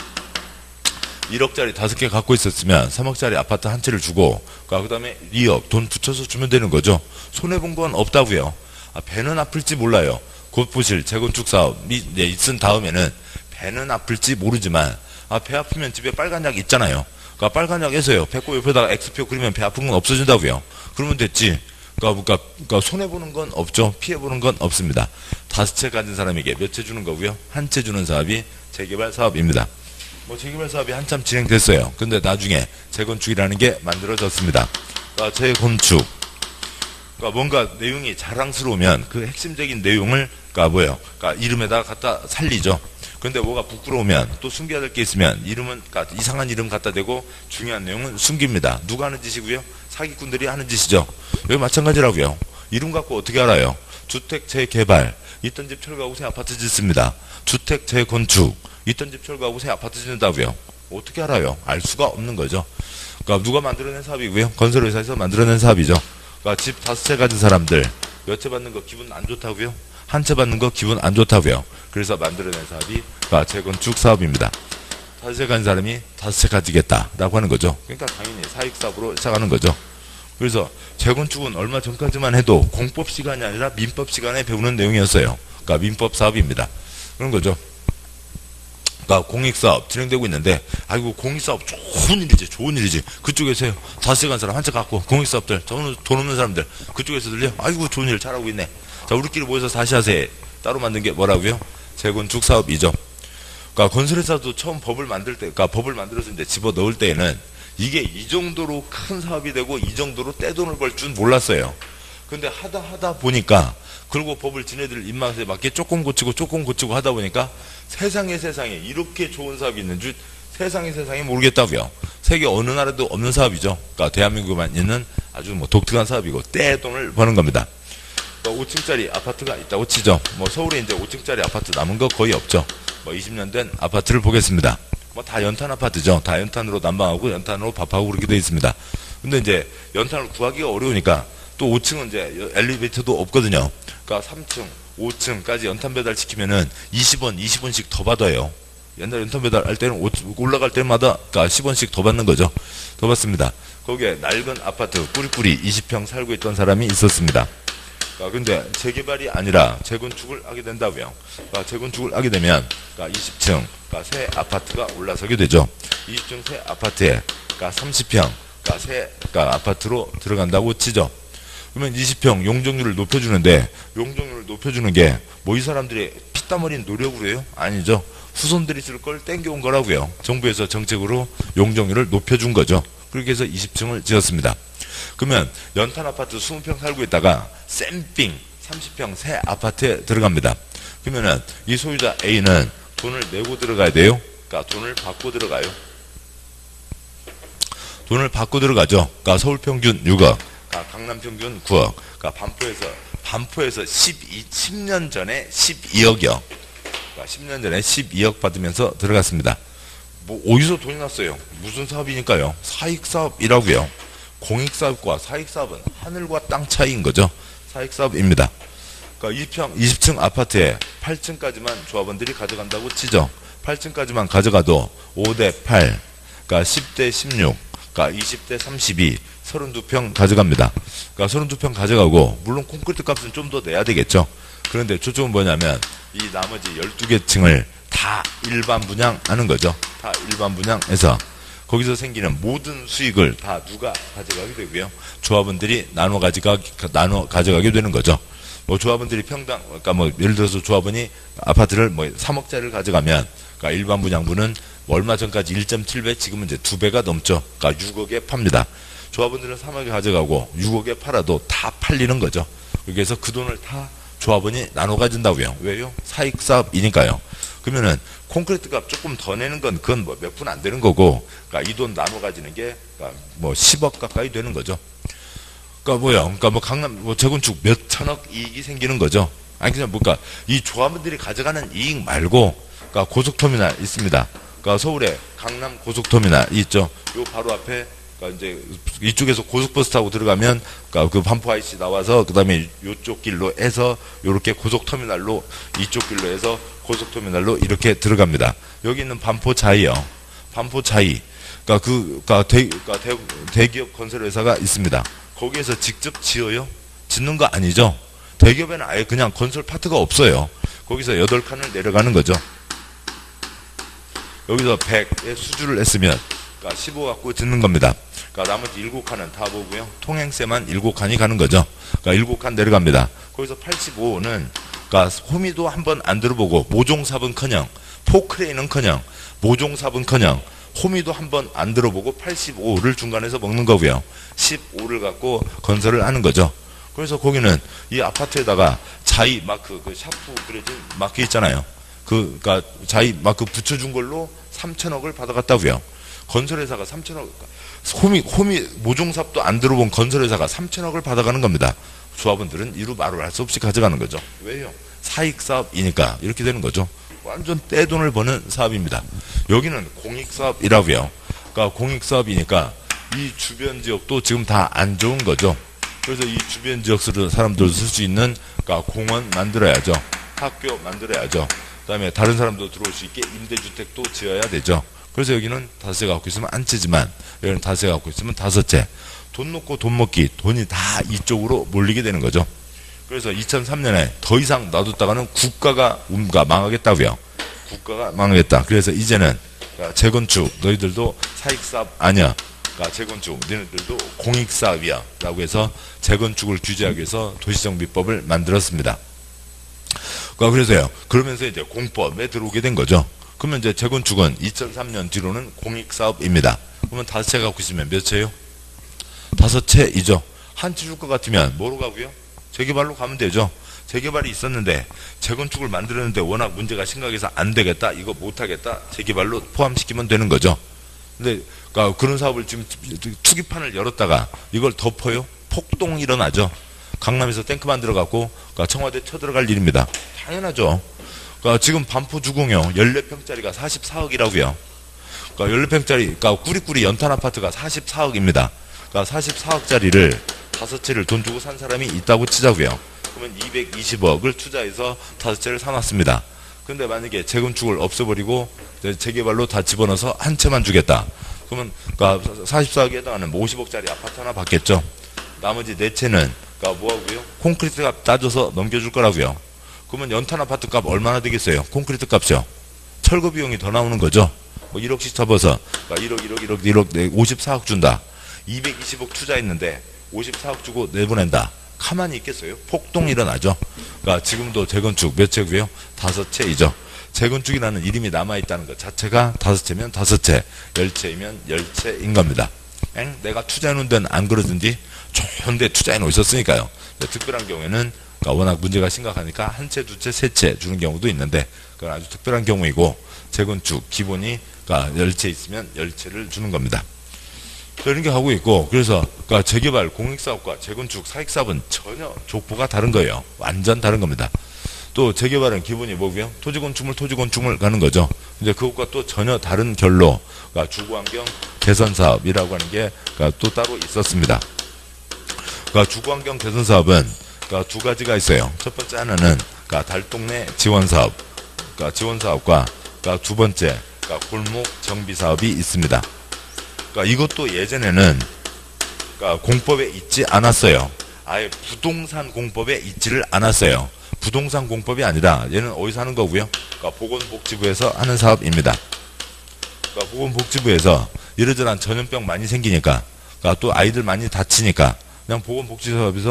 일억짜리 다섯 개 갖고 있었으면 삼억짜리 아파트 한 채를 주고, 그 다음에 이억 돈 붙여서 주면 되는 거죠. 손해본 건 없다고요. 아, 배는 아플지 몰라요. 곧 보실 재건축 사업이 있은 다음에는 배는 아플지 모르지만, 아, 배 아프면 집에 빨간 약 있잖아요. 그러니까 빨간 약에서요. 배꼽 옆에다가 X표 그리면 배 아픈 건 없어진다고요. 그러면 됐지. 그러니까, 그러니까, 그러니까 손해보는 건 없죠. 피해보는 건 없습니다. 다섯 채 가진 사람에게 몇 채 주는 거고요? 한 채 주는 사업이 재개발 사업입니다. 뭐 재개발 사업이 한참 진행됐어요. 근데 나중에 재건축이라는 게 만들어졌습니다. 그러니까 재건축, 그러니까 뭔가 내용이 자랑스러우면 그 핵심적인 내용을, 그러니까 뭐예요? 그러니까 이름에다가 갖다 살리죠. 근데 뭐가 부끄러우면, 또 숨겨야 될 게 있으면 이름은, 그러니까 이상한 이름 갖다 대고 중요한 내용은 숨깁니다. 누가 하는 짓이고요? 사기꾼들이 하는 짓이죠. 여기 마찬가지라고요. 이름 갖고 어떻게 알아요? 주택 재개발, 있던 집 철거하고 새 아파트 짓습니다. 주택 재건축, 있던 집 철거하고 새 아파트 짓는다고요. 어떻게 알아요? 알 수가 없는 거죠. 그러니까 누가 만들어낸 사업이고요? 건설회사에서 만들어낸 사업이죠. 그러니까 집 다섯 채 가진 사람들 몇 채 받는 거 기분 안 좋다고요? 한 채 받는 거 기분 안 좋다고요. 그래서 만들어낸 사업이 그러니까 재건축 사업입니다. 다섯 채 가진 사람이 다섯 채 가지겠다라고 하는 거죠. 그러니까 당연히 사익사업으로 시작하는 거죠. 그래서 재건축은 얼마 전까지만 해도 공법 시간이 아니라 민법 시간에 배우는 내용이었어요. 그러니까 민법 사업입니다. 그런 거죠. 그러니까 공익사업 진행되고 있는데, 아이고 공익사업 좋은 일이지, 좋은 일이지. 그쪽에서 다섯 시간 사람 한 채 갖고 공익사업들, 돈, 돈 없는 사람들 그쪽에서 들려, 아이고 좋은 일 잘하고 있네. 자, 우리끼리 모여서 다시 하세요. 따로 만든 게 뭐라고요? 재건축 사업이죠. 그러니까 건설회사도 처음 법을 만들 때, 그러니까 법을 만들어서 이제 집어 넣을 때에는 이게 이 정도로 큰 사업이 되고 이 정도로 떼돈을 벌 줄 몰랐어요. 근데 하다 하다 보니까, 그리고 법을 지네들 입맛에 맞게 조금 고치고 조금 고치고 하다 보니까 세상에 세상에 이렇게 좋은 사업이 있는 줄 세상에 세상에 모르겠다고요. 세계 어느 나라도 없는 사업이죠. 그러니까 대한민국만 있는 아주 뭐 독특한 사업이고 떼돈을 버는 겁니다. 그러니까 오 층짜리 아파트가 있다고 치죠. 뭐 서울에 이제 오 층짜리 아파트 남은 거 거의 없죠. 뭐 이십 년 된 아파트를 보겠습니다. 뭐 다 연탄 아파트죠. 다 연탄으로 난방하고 연탄으로 밥하고 그렇게 되어 있습니다. 근데 이제 연탄을 구하기가 어려우니까 또 오 층은 이제 엘리베이터도 없거든요. 그러니까 삼 층, 오 층까지 연탄 배달 시키면은 이십 원, 이십 원씩 더 받아요. 옛날 연탄 배달 할 때는 올라갈 때마다 그러니까 십 원씩 더 받는 거죠. 더 받습니다. 거기에 낡은 아파트 꾸리꾸리 이십 평 살고 있던 사람이 있었습니다. 그러니까 근데 재개발이 아니라 재건축을 하게 된다고요. 그러니까 재건축을 하게 되면 그러니까 이십 층 그러니까 새 아파트가 올라서게 되죠. 이십 층 새 아파트에 그러니까 삼십 평 그러니까 새 그러니까 아파트로 들어간다고 치죠. 그러면 이십 평 용적률을 높여주는데 용적률을 높여주는 게 뭐 이 사람들의 피땀 흘린 노력으로 해요? 아니죠. 후손들이 쓸 걸 땡겨온 거라고요. 정부에서 정책으로 용적률을 높여준 거죠. 그렇게 해서 이십 층을 지었습니다. 그러면 연탄 아파트 이십 평 살고 있다가 쌤삥 삼십 평 새 아파트에 들어갑니다. 그러면은 이 소유자 A는 돈을 내고 들어가야 돼요. 그러니까 돈을 받고 들어가요. 돈을 받고 들어가죠. 그러니까 서울 평균 육억, 그러니까 강남 평균 구억, 그러니까 반포에서 반포에서 십이, 십 년 전에 십이억이요. 그러니까 십 년 전에 십이억 받으면서 들어갔습니다. 뭐 어디서 돈이 났어요? 무슨 사업이니까요? 사익사업이라고요. 공익사업과 사익사업은 하늘과 땅 차이인 거죠. 사익사업입니다. 그러니까 이십 평, 이십 층 아파트에 팔 층까지만 조합원들이 가져간다고 치죠. 팔 층까지만 가져가도 오 대 팔, 그러니까 십 대 십육, 그러니까 이십 대 삼십이, 삼십이 평 가져갑니다. 그러니까 삼십이 평 가져가고 물론 콘크리트 값은 좀 더 내야 되겠죠. 그런데 초점은 뭐냐면 이 나머지 열두 개 층을 다 일반 분양하는 거죠. 다 일반 분양해서 거기서 생기는 모든 수익을 다 누가 가져가게 되고요. 조합원들이 나눠 가져가 나눠 가져가게 되는 거죠. 뭐 조합원들이 평당 그러니까 뭐 예를 들어서 조합원이 아파트를 뭐 삼억짜리를 가져가면 그러니까 일반 분양분은 얼마 전까지 일 점 칠 배 지금은 이제 두 배가 넘죠. 그러니까 육억에 팝니다. 조합원들은 삼억에 가져가고 육억에 팔아도 다 팔리는 거죠. 그래서 그 돈을 다 조합원이 나눠 가진다고요. 왜요? 사익사업이니까요. 그러면은 콘크리트 값 조금 더 내는 건 그건 뭐 몇 푼 안 되는 거고, 그러니까 이 돈 나눠 가지는 게 그러니까 뭐 십억 가까이 되는 거죠. 그러니까 뭐야? 그러니까 뭐 강남 뭐 재건축 몇 천억 이익이 생기는 거죠. 아니 그냥 뭔가 이 조합원들이 가져가는 이익 말고, 그러니까 고속터미널 있습니다. 그러니까 서울에 강남 고속터미널 있죠. 요 바로 앞에 그러니까 이제 이쪽에서 고속버스 타고 들어가면 그러니까 그 반포 아이씨 나와서 그다음에 요쪽 길로 해서 요렇게 고속터미널로 이쪽 길로 해서 고속터미널로 이렇게 들어갑니다. 여기 있는 반포 자이요. 반포 자이. 그러니까 그 그러니까, 대, 그러니까 대, 대기업 건설회사가 있습니다. 거기에서 직접 지어요? 짓는 거 아니죠. 대기업에는 아예 그냥 건설 파트가 없어요. 거기서 여덟 칸을 내려가는 거죠. 여기서 백에 수주를 했으면 그러니까 십오 갖고 짓는 겁니다. 그러니까 나머지 일곱 칸은 다 보고요. 통행세만 일곱 칸이 가는 거죠. 그러니까 일곱 칸 내려갑니다. 거기서 팔십오는 그러니까 호미도 한번 안 들어보고 모종삽은커녕 포크레인은커녕 모종삽은커녕 호미도 한번 안 들어보고 팔십오를 중간에서 먹는 거고요. 십오를 갖고 건설을 하는 거죠. 그래서 거기는 이 아파트에다가 자이 마크 그 샤프 그려진 마크 있잖아요. 그 그러니까 자이 마크 붙여준 걸로 삼천억을 받아갔다고요. 건설회사가 삼천억, 호미, 호미, 모종삽도 안 들어본 건설회사가 삼천억을 받아가는 겁니다. 조합원들은 이루 말을 할 수 없이 가져가는 거죠. 왜요? 사익사업이니까 이렇게 되는 거죠. 완전 떼돈을 버는 사업입니다. 여기는 공익사업이라고요. 그러니까 공익사업이니까 이 주변 지역도 지금 다 안 좋은 거죠. 그래서 이 주변 지역 사람들 쓸 수 있는 그러니까 공원 만들어야죠. 학교 만들어야죠. 그 다음에 다른 사람도 들어올 수 있게 임대주택도 지어야 되죠. 그래서 여기는 다섯째 갖고 있으면 안 치지만 여기는 다섯째 갖고 있으면 다섯째. 돈 놓고 돈 먹기, 돈이 다 이쪽으로 몰리게 되는 거죠. 그래서 이천삼 년에 더 이상 놔뒀다가는 국가가 움가 망하겠다고요. 국가가 망하겠다. 그래서 이제는 재건축 너희들도 사익사업 아니야. 그러니까 재건축 너희들도 공익사업이야 라고 해서 재건축을 규제하기 위해서 도시정비법을 만들었습니다. 그러니까 그래서요. 그러면서 이제 공법에 들어오게 된 거죠. 그러면 이제 재건축은 이천삼 년 뒤로는 공익사업입니다. 그러면 다섯 채 갖고 있으면 몇 채요? 다섯 채이죠. 한 채 줄 것 같으면 뭐로 가고요? 재개발로 가면 되죠. 재개발이 있었는데 재건축을 만들었는데 워낙 문제가 심각해서 안 되겠다. 이거 못하겠다. 재개발로 포함시키면 되는 거죠. 근데 그러니까 그런 사업을 지금 투기판을 열었다가 이걸 덮어요? 폭동 일어나죠. 강남에서 탱크 만들어갖고 그러니까 청와대 쳐들어갈 일입니다. 당연하죠. 그러니까 지금 반포 주공요 열네 평짜리가 사십사억이라고요. 그러니까 열네 평짜리, 그러니까 꾸리꾸리 연탄 아파트가 사십사억입니다. 그러니까 사십사억짜리를 다섯 채를 돈 주고 산 사람이 있다고 치자고요. 그러면 이백이십억을 투자해서 다섯 채를 사놨습니다. 근데 만약에 재건축을 없애버리고 재개발로 다 집어넣어서 한 채만 주겠다. 그러면 그러니까 사십사억에 해당하는 오십억짜리 아파트 하나 받겠죠. 나머지 네 채는 그러니까 뭐하고요? 콘크리트 값 따져서 넘겨줄 거라고요. 그러면 연탄 아파트 값 얼마나 되겠어요? 콘크리트 값이요. 철거 비용이 더 나오는 거죠. 뭐 일억씩 잡아서 그러니까 일억, 일억, 일억, 일억, 네, 오십사억 준다. 이백이십억 투자했는데 오십사억 주고 내보낸다. 가만히 있겠어요? 폭동 일어나죠. 그러니까 지금도 재건축 몇 채고요? 다섯 채이죠. 재건축이라는 이름이 남아있다는 것 자체가 다섯 채면 다섯 채, 열 채이면 열 채인 겁니다. 엥? 내가 투자해놓은 데는 안 그러든지 좋은 데 투자해놓으 셨으니까요. 특별한 경우에는 그러니까 워낙 문제가 심각하니까 한 채, 두 채, 세 채 주는 경우도 있는데 그건 아주 특별한 경우이고 재건축 기본이 그러니까 열 채 있으면 열 채를 주는 겁니다. 이런 게 하고 있고 그래서 그러니까 재개발 공익사업과 재건축 사익사업은 전혀 족보가 다른 거예요. 완전 다른 겁니다. 또 재개발은 기본이 뭐고요? 토지건축물 토지건축물 가는 거죠. 이제 그것과 또 전혀 다른 결로 그러니까 주거환경 개선사업이라고 하는 게 그러니까 또 따로 있었습니다. 그러니까 주거환경 개선사업은 그러니까 두 가지가 있어요. 첫 번째 하나는 그러니까 달동네 지원사업, 그러니까 지원사업과 그러니까 두 번째 그러니까 골목 정비사업이 있습니다. 그러니까 이것도 예전에는 그러니까 공법에 있지 않았어요. 아예 부동산 공법에 있지를 않았어요. 부동산 공법이 아니라 얘는 어디서 하는 거고요? 그러니까 보건복지부에서 하는 사업입니다. 그러니까 보건복지부에서 이러저러한 전염병 많이 생기니까 그러니까 또 아이들 많이 다치니까 그냥 보건복지사업에서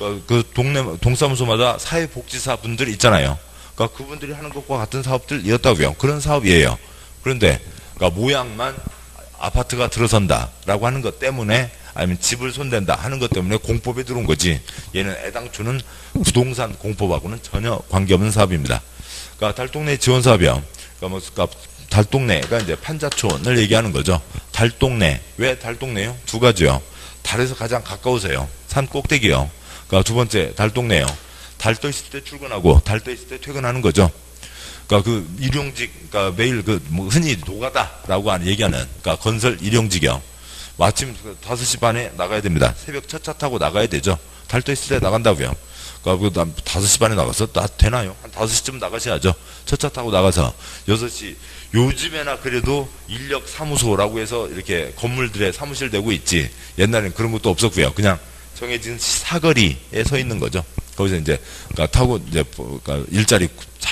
그 동네 동사무소마다 사회복지사 분들 있잖아요. 그러니까 그분들이 하는 것과 같은 사업들이었다고요. 그런 사업이에요. 그런데 그러니까 모양만 아파트가 들어선다라고 하는 것 때문에 아니면 집을 손댄다 하는 것 때문에 공법에 들어온 거지 얘는 애당초는 부동산 공법하고는 전혀 관계없는 사업입니다. 그러니까 달동네 지원 사업이요. 그러니까 뭐 그러니까 달동네가 이제 판자촌을 얘기하는 거죠. 달동네 왜 달동네요? 두 가지요. 달에서 가장 가까우세요. 산 꼭대기요. 그러니까 두 번째 달동네요. 달 떠 있을 때 출근하고 달 떠 있을 때 퇴근하는 거죠. 그러니까 그 일용직, 그러니까 매일 그 뭐 흔히 노가다라고 얘기하는 그러니까 건설 일용직이요. 아침 다섯 시 반에 나가야 됩니다. 새벽 첫 차 타고 나가야 되죠. 달 떠 있을 때 나간다고요. 그러니까 그 다섯 시 반에 나가서 나 되나요? 한 다섯 시쯤 나가셔야죠. 첫 차 타고 나가서 여섯 시 요즘에나 그래도 인력 사무소라고 해서 이렇게 건물들에 사무실 되고 있지. 옛날엔 그런 것도 없었고요. 그냥 정해진 사거리에 서 있는 거죠. 거기서 이제 그러니까 타고 이제 그러니까 일자리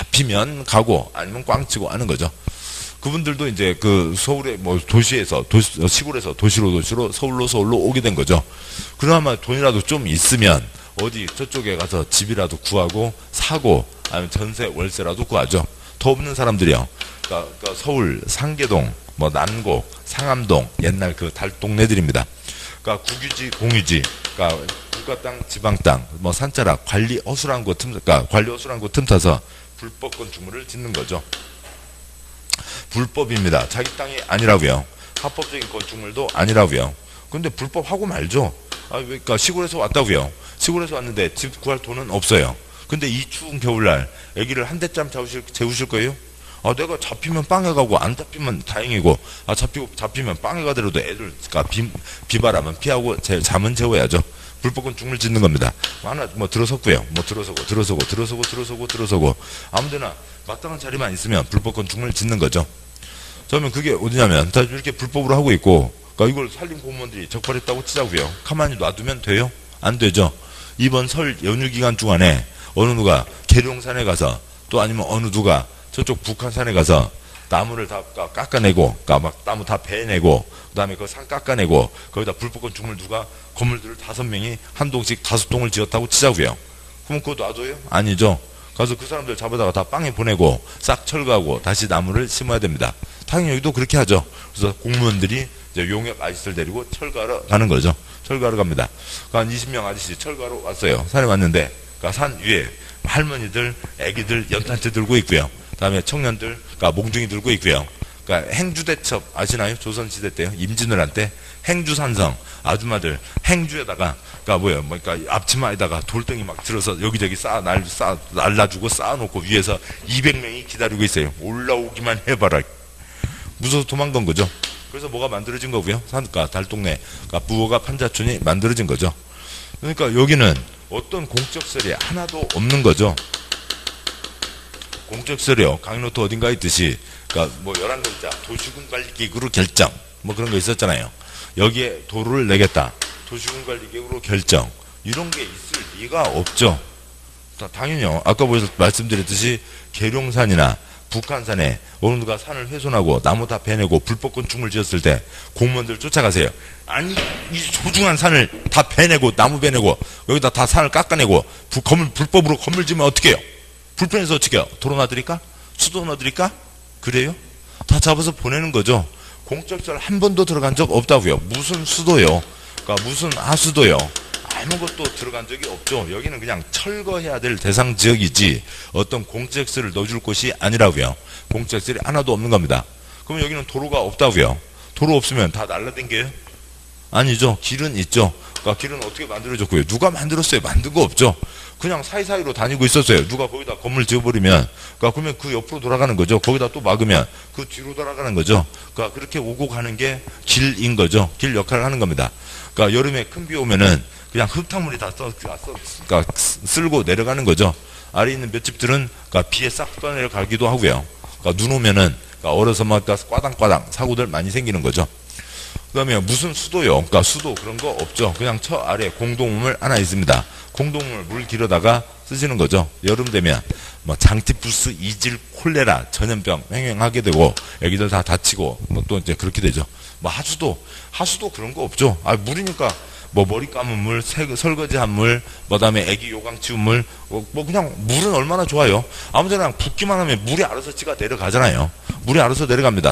잡히면 가고 아니면 꽝치고 하는 거죠. 그분들도 이제 그 서울의 뭐 도시에서 도시, 시골에서 도시로 도시로 서울로 서울로 오게 된 거죠. 그나마 돈이라도 좀 있으면 어디 저쪽에 가서 집이라도 구하고 사고 아니면 전세 월세라도 구하죠. 더 없는 사람들이요. 그러니까, 그러니까 서울 상계동, 뭐 난곡, 상암동 옛날 그 달동네들입니다. 그러니까 국유지, 공유지, 그러니까 국가 땅, 지방 땅, 뭐 산자락, 관리 허술한 곳 틈, 그러니까 관리 허술한 곳 틈타서 불법 건축물을 짓는 거죠. 불법입니다. 자기 땅이 아니라고요. 합법적인 건축물도 아니라고요. 근데 불법하고 말죠. 아, 그러니까 시골에서 왔다고요. 시골에서 왔는데 집 구할 돈은 없어요. 근데 이 추운 겨울날 아기를 한 대쯤 재우실, 재우실 거예요? 아, 내가 잡히면 빵에 가고 안 잡히면 다행이고, 아, 잡히고 잡히면 빵에 가더라도 애들 그러니까 비, 비바람은 피하고 제, 잠은 재워야죠. 불법 건축물 짓는 겁니다. 하나 뭐 들어섰고요. 뭐 들어서고 들어서고 들어서고 들어서고 들어서고 아무데나 마땅한 자리만 있으면 불법 건축물 짓는 거죠. 그러면 그게 어디냐면 다 이렇게 불법으로 하고 있고, 그러니까 이걸 산림 공무원들이 적발했다고 치자고요. 가만히 놔두면 돼요? 안 되죠. 이번 설 연휴 기간 중간에 어느 누가 계룡산에 가서 또 아니면 어느 누가 저쪽 북한산에 가서 나무를 다 깎아내고, 그러니까 막 나무 다 베내고, 그 다음에 그 산 깎아내고, 거기다 불법 건축물 누가 건물들을 다섯 명이 한 동씩 다섯 동을 지었다고 치자고요. 그럼 그거 놔둬요? 아니죠. 가서 그 사람들 잡아다가 다 빵에 보내고, 싹 철거하고, 다시 나무를 심어야 됩니다. 당연히 여기도 그렇게 하죠. 그래서 공무원들이 이제 용역 아저씨를 데리고 철거하러 가는 거죠. 철거하러 갑니다. 그러니까 한 이십 명 아저씨 철거하러 왔어요. 산에 왔는데, 그러니까 산 위에 할머니들, 애기들 연탄재 들고 있고요. 다음에 청년들, 그러니까 몽둥이 들고 있고요. 그러니까 행주대첩 아시나요? 조선시대 때요. 임진왜란 때 행주산성 아줌마들 행주에다가 그러니까 뭐예요? 뭐 그러니까 앞치마에다가 돌덩이 막 들어서 여기저기 쌓아 날 쌓아 날라주고 쌓아놓고 위에서 이백 명이 기다리고 있어요. 올라오기만 해봐라. 무서워서 도망간 거죠. 그래서 뭐가 만들어진 거고요. 산가 달동네, 그러니까 부호가 판자촌이 만들어진 거죠. 그러니까 여기는 어떤 공적설이 하나도 없는 거죠. 공적설이요. 강의노트 어딘가 있듯이, 그러니까 뭐 열한 글자, 도시군관리기구로 결정, 뭐 그런 거 있었잖아요. 여기에 도로를 내겠다. 도시군관리기구로 결정. 이런 게 있을 리가 없죠. 당연히요. 아까 말씀드렸듯이 계룡산이나 북한산에 어느 누가 산을 훼손하고 나무 다 베내고 불법 건축물 지었을 때 공무원들 쫓아가세요. 아니 이 소중한 산을 다 베내고 나무 베내고 여기다 다 산을 깎아내고 부, 건물, 불법으로 건물 지으면 어떻게 해요? 불편해서 어떻게 해요? 도로 놔드릴까? 수도 놔드릴까? 그래요? 다 잡아서 보내는 거죠. 공적설 한 번도 들어간 적 없다고요. 무슨 수도요? 그러니까 무슨 하수도요? 아무것도 들어간 적이 없죠. 여기는 그냥 철거해야 될 대상 지역이지 어떤 공적설을 넣어줄 곳이 아니라고요. 공적설이 하나도 없는 겁니다. 그럼 여기는 도로가 없다고요. 도로 없으면 다 날라댕겨요? 아니죠. 길은 있죠. 그러니까 길은 어떻게 만들어졌고요. 누가 만들었어요? 만든 거 없죠. 그냥 사이사이로 다니고 있었어요. 누가 거기다 건물 지어버리면, 그러니까 그러면 그 옆으로 돌아가는 거죠. 거기다 또 막으면 그 뒤로 돌아가는 거죠. 그러니까 그렇게 오고 가는 게 길인 거죠. 길 역할을 하는 겁니다. 그러니까 여름에 큰 비 오면은 그냥 흙탕물이 다 써, 그러니까 쓸고 내려가는 거죠. 아래 있는 몇 집들은 그러니까 비에 싹 떠내려가기도 하고요. 그러니까 눈 오면은 그러니까 얼어서 막 꽈당꽈당 사고들 많이 생기는 거죠. 그 다음에 무슨 수도요? 그러니까 수도 그런 거 없죠. 그냥 저 아래 공동물 하나 있습니다. 공동물 물 길어다가 쓰시는 거죠. 여름 되면 뭐 장티푸스, 이질, 콜레라, 전염병 횡행하게 되고 애기들 다 다치고 뭐 또 이제 그렇게 되죠. 뭐 하수도 하수도 그런 거 없죠. 아 물이니까 뭐 머리 감은 물, 세, 설거지한 물, 뭐 다음에 애기 요강 치운 물, 뭐, 뭐 그냥 물은 얼마나 좋아요. 아무데나 그냥 붓기만 하면 물이 알아서 지가 내려가잖아요. 물이 알아서 내려갑니다.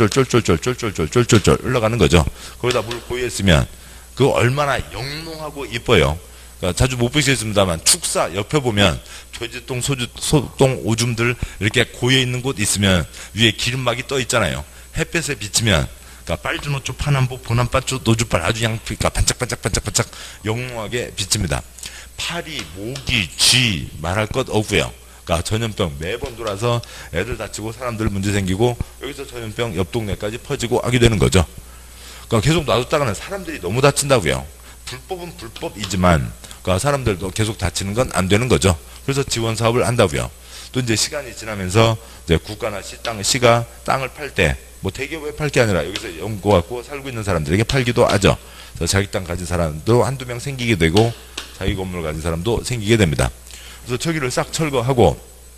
쫄쫄쫄쫄쫄쫄쫄쫄쫄쫄쫄쫄 흘러가는 거죠. 거기다 물 고여있으면 그거 얼마나 영롱하고 이뻐요. 그러니까 자주 못 보시겠습니다만 축사 옆에 보면 돼지똥, 소주, 소똥, 오줌들 이렇게 고여있는 곳 있으면 위에 기름막이 떠 있잖아요. 햇볕에 비치면 그러니까 빨주노초 파남보 보남빠쭈 노주빨 아주 양피가 반짝반짝반짝반짝 영롱하게 비칩니다. 파리, 모기, 쥐 말할 것 없고요. 그러니까 전염병 매번 돌아서 애들 다치고 사람들 문제 생기고 여기서 전염병 옆 동네까지 퍼지고 하게 되는 거죠. 그러니까 계속 놔뒀다가는 사람들이 너무 다친다고요. 불법은 불법이지만 그러니까 사람들도 계속 다치는 건 안 되는 거죠. 그래서 지원 사업을 한다고요. 또 이제 시간이 지나면서 이제 국가나 시, 땅, 시가 땅을 팔 때 뭐 대기업에 팔 게 아니라 여기서 연구 갖고 살고 있는 사람들에게 팔기도 하죠. 그래서 자기 땅 가진 사람도 한두 명 생기게 되고 자기 건물 가진 사람도 생기게 됩니다. 그래서 저기를 싹 철거하고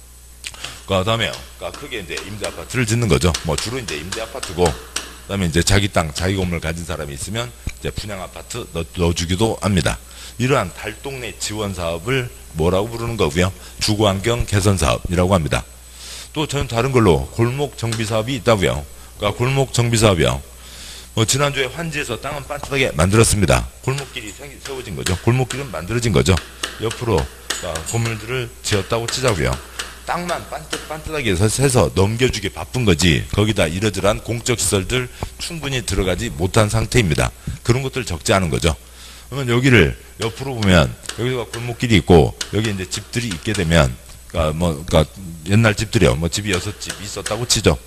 그 다음에 그러니까 크게 이제 임대 아파트를 짓는 거죠. 뭐 주로 이제 임대 아파트고 그다음에 이제 자기 땅, 자기 건물 가진 사람이 있으면 이제 분양 아파트 넣, 넣어주기도 합니다. 이러한 달동네 지원 사업을 뭐라고 부르는 거고요. 주거환경 개선 사업이라고 합니다. 또 저는 다른 걸로 골목 정비 사업이 있다고요. 그러니까 골목 정비 사업이요. 뭐 지난주에 환지에서 땅은 반듯하게 만들었습니다. 골목길이 생, 세워진 거죠. 골목길은 만들어진 거죠. 옆으로 그러니까 건물들을 지었다고 치자고요. 땅만 반듯반듯하게 해서 넘겨주기 바쁜 거지 거기다 이러저러한 공적시설들 충분히 들어가지 못한 상태입니다. 그런 것들 적지 않은 거죠. 그러면 여기를 옆으로 보면 여기가 골목길이 있고 여기 이제 집들이 있게 되면 그러니까 뭐 그러니까 옛날 집들이요. 뭐 집이 여섯 집 있었다고 치죠.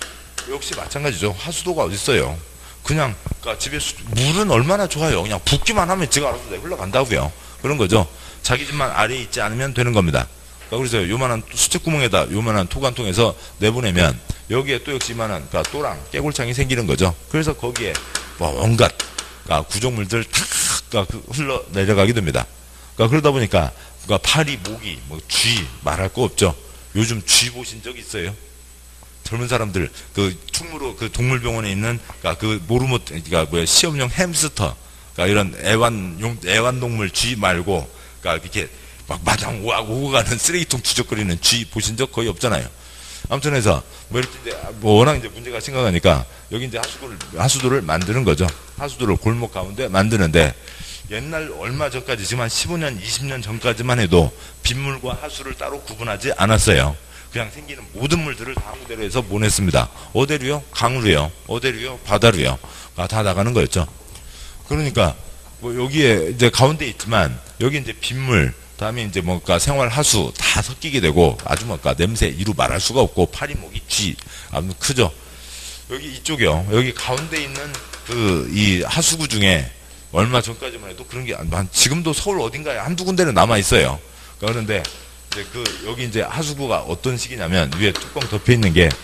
역시 마찬가지죠. 하수도가 어디 있어요. 그냥 그러니까 집에 수, 물은 얼마나 좋아요. 그냥 붓기만 하면 지가 알아서 흘러간다고요. 그런 거죠. 자기 집만 아래에 있지 않으면 되는 겁니다. 그래서 요만한 수채구멍에다 요만한 토관통에서 내보내면 여기에 또 역시 이만한 그러니까 또랑 깨골창이 생기는 거죠. 그래서 거기에 뭐 온갖 그러니까 구조물들 탁 그러니까 흘러 내려가게 됩니다. 그러니까 그러다 보니까 그러니까 파리, 모기, 뭐 쥐 말할 거 없죠. 요즘 쥐 보신 적 있어요? 젊은 사람들 그 충무로 그 동물병원에 있는 그러니까 그 모르못 그러니까 뭐야 시험용 햄스터 그러니까 이런 애완용 애완동물 쥐 말고 그러니까 이렇게 막 마당 오고 가는 쓰레기통 뒤적거리는 쥐 보신 적 거의 없잖아요. 아무튼 해서 뭐 이렇게 이제 뭐 워낙 이제 문제가 심각하니까 여기 이제 하수도를 하수도를 만드는 거죠. 하수도를 골목 가운데 만드는데 옛날 얼마 전까지 지금 한 십오 년, 이십 년 전까지만 해도 빗물과 하수를 따로 구분하지 않았어요. 그냥 생기는 모든 물들을 다 아무데로 해서 보냈습니다. 어디로요? 강으로요. 어디로요? 바다로요. 아, 다 나가는 거였죠. 그러니까 뭐 여기에 이제 가운데 있지만 여기 이제 빗물 다음에 이제 뭔가 생활 하수 다 섞이게 되고 아주 뭔가 냄새 이루 말할 수가 없고 파리, 모기, 쥐 아주 크죠. 여기 이쪽이요. 여기 가운데 있는 그 이 하수구 중에 얼마 전까지만 해도 그런 게, 한, 지금도 서울 어딘가에 한두 군데는 남아있어요. 그런데, 이제 그, 여기 이제 하수구가 어떤 식이냐면, 위에 뚜껑 덮여 있는 게,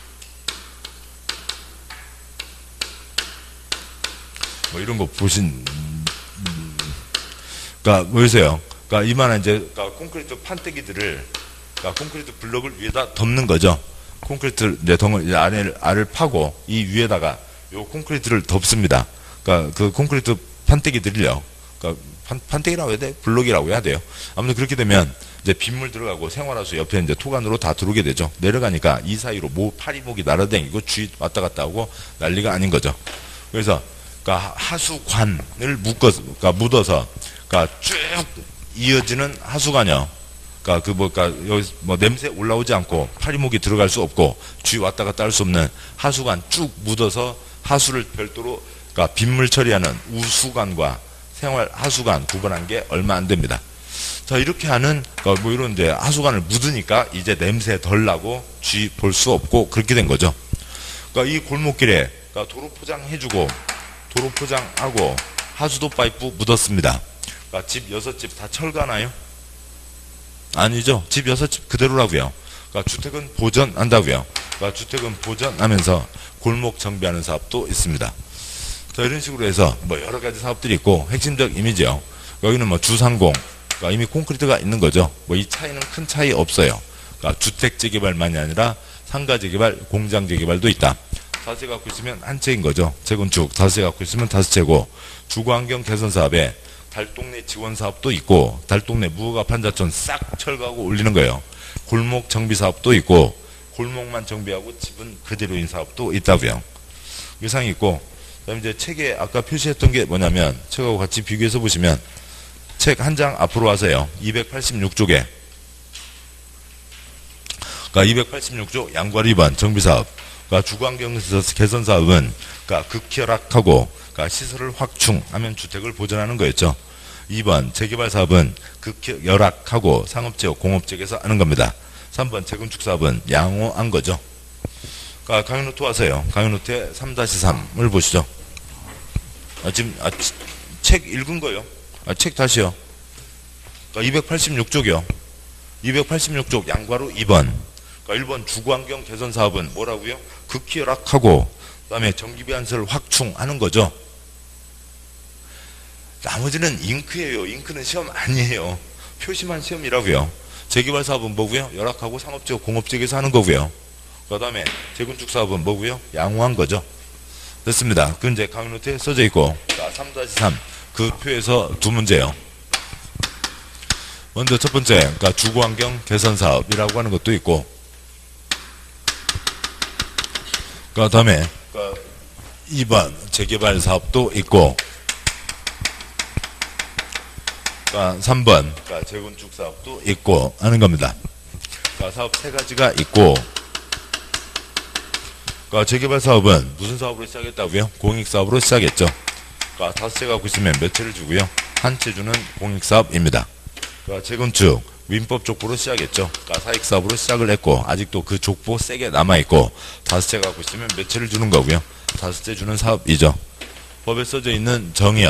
뭐 이런 거 보신, 음, 그니까, 보세요. 그니까, 이만한 이제, 그러니까 콘크리트 판때기들을, 그러니까 콘크리트 블럭을 위에다 덮는 거죠. 콘크리트, 이제 덩을, 아래를, 알을 파고, 이 위에다가, 요 콘크리트를 덮습니다. 그니까, 그 콘크리트 판때기들이요. 그러니까 판, 판때기라고 해야 돼? 블록이라고 해야 돼요. 아무튼 그렇게 되면 이제 빗물 들어가고 생활하수 옆에 이제 토관으로 다 들어오게 되죠. 내려가니까 이 사이로 모 파리목이 날아다니고 주위 왔다 갔다 하고 난리가 아닌 거죠. 그래서 그러니까 하수관을 묶어서, 그러니까 묻어서, 그러니까 쭉 이어지는 하수관이요. 그러니까 그 뭐, 그러니까 여기 뭐 냄새 올라오지 않고 파리목이 들어갈 수 없고 주위 왔다 갔다 할 수 없는 하수관 쭉 묻어서 하수를 별도로, 그러니까 빗물 처리하는 우수관과 생활 하수관 구분한 게 얼마 안 됩니다. 자, 이렇게 하는, 그러니까 뭐 이런 이제 하수관을 묻으니까 이제 냄새 덜 나고 쥐 볼 수 없고 그렇게 된 거죠. 그러니까 이 골목길에, 그러니까 도로 포장해주고, 도로 포장하고 하수도 파이프 묻었습니다. 그러니까 집 여섯 집 다 철거하나요? 아니죠. 집 여섯 집 그대로라고요. 그러니까 주택은 보전한다고요. 그러니까 주택은 보전하면서 골목 정비하는 사업도 있습니다. 자, 이런 식으로 해서 뭐 여러 가지 사업들이 있고 핵심적 이미지요. 여기는 뭐 주상공, 그러니까 이미 콘크리트가 있는 거죠. 뭐 이 차이는 큰 차이 없어요. 그러니까 주택 재개발만이 아니라 상가 재개발, 공장 재개발도 있다. 다섯 채 갖고 있으면 한 채인 거죠. 재건축 다섯 채 갖고 있으면 다섯 채고, 주거환경 개선 사업에 달동네 지원 사업도 있고, 달동네 무허가 판자촌 싹 철거하고 올리는 거예요. 골목 정비 사업도 있고, 골목만 정비하고 집은 그대로인 사업도 있다고요. 이상이 있고, 그다음에 이제 책에 아까 표시했던 게 뭐냐면, 책하고 같이 비교해서 보시면, 책 한 장 앞으로 와서요. 이백팔십육 쪽에, 그러니까 이백팔십육 쪽 양괄 이 번 정비사업, 그러니까 주거환경 개선 사업은 그러니까 극혈락하고, 그러니까 시설을 확충하면 주택을 보전하는 거였죠. 이 번 재개발 사업은 극열악하고 상업지역, 공업지역에서 하는 겁니다. 삼 번 재건축 사업은 양호한 거죠. 그러니까 강연노트 와서요. 강연노트의 삼 다시 삼을 보시죠. 아, 지금 아, 책 읽은 거요. 아, 책 다시요. 그러니까 이백팔십육 쪽이요. 이백팔십육 쪽 양괄호 이 번. 그러니까 일 번 주거환경 개선 사업은 뭐라고요? 극희열악하고 그다음에 전기비 한설을 확충하는 거죠. 나머지는 잉크예요. 잉크는 시험 아니에요. 표시만 시험이라고요. 재개발 사업은 뭐고요? 열악하고 상업지역, 공업지역에서 하는 거고요. 그 다음에 재건축 사업은 뭐고요? 양호한 거죠. 됐습니다. 그 이제 강의노트에 써져 있고, 자, 삼 다시 삼. 그 표에서 두 문제요. 먼저 첫 번째, 그러니까 주거환경 개선 사업이라고 하는 것도 있고, 그 다음에 그러니까 이 번 재개발 사업도 있고, 그러니까 삼 번 그러니까 재건축 사업도 있고 하는 겁니다. 그러니까 사업 세 가지가 있고, 그러니까 재개발 사업은 무슨 사업으로 시작했다고요? 공익사업으로 시작했죠. 그러니까 다섯 채 갖고 있으면 몇 채를 주고요? 한 채 주는 공익사업입니다. 그러니까 재건축 민법 족보로 시작했죠. 그러니까 사익사업으로 시작을 했고, 아직도 그 족보 세게 남아있고, 다섯 채 갖고 있으면 몇 채를 주는 거고요? 다섯 채 주는 사업이죠. 법에 써져 있는 정의요.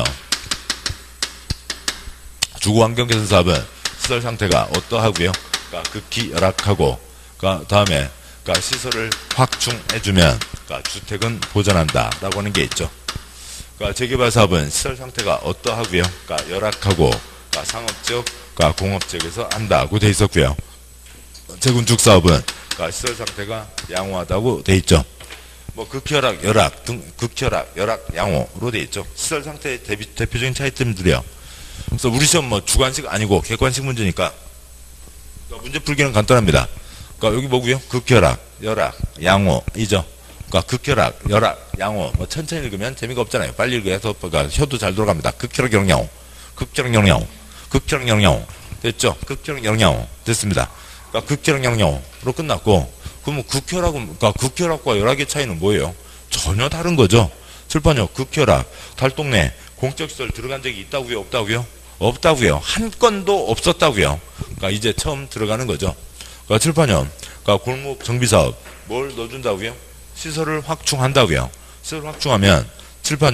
주거환경 개선 사업은 시설 상태가 어떠하고요? 그러니까 극히 열악하고, 그러니까 다음에 그러니까 시설을 확충해주면 그러니까 주택은 보전한다라고 하는 게 있죠. 그러니까 재개발 사업은 시설 상태가 어떠하고요? 그러니까 열악하고, 그러니까 상업지역, 그러니까 공업지역에서 한다고 돼 있었고요. 재건축 사업은 그러니까 시설 상태가 양호하다고 돼 있죠. 뭐 극혈악, 열악 등 극혈악, 열악, 양호로 돼 있죠. 시설 상태의 대비, 대표적인 차이점들이요. 그래서 우리 시험 뭐 주관식 아니고 객관식 문제니까 그러니까 문제 풀기는 간단합니다. 그러니까 여기 뭐고요? 극혈악, 열악, 양호이죠. 그러니까 극혈악, 열악, 양호. 뭐 천천히 읽으면 재미가 없잖아요. 빨리 읽어야 더 그러니까 혀도 잘 돌아갑니다. 극혈악, 열악, 양호, 극혈악, 열악, 양호, 극혈악, 열악, 양호. 됐죠? 극혈악, 열악, 양호. 됐습니다. 그러니까 극혈악, 열악, 양호로 끝났고, 그럼 극혈악은 그러니까 극혈악과 열악의 차이는 뭐예요? 전혀 다른 거죠. 칠번요. 극혈악, 달동네 공적시설 들어간 적이 있다고요? 없다고요? 없다고요. 한 건도 없었다고요. 그러니까 이제 처음 들어가는 거죠. 그러니까 칠번요. 그러니까 골목 정비사업 뭘 넣어준다고요? 시설을 확충한다고요. 시설을 확충하면 칠번요.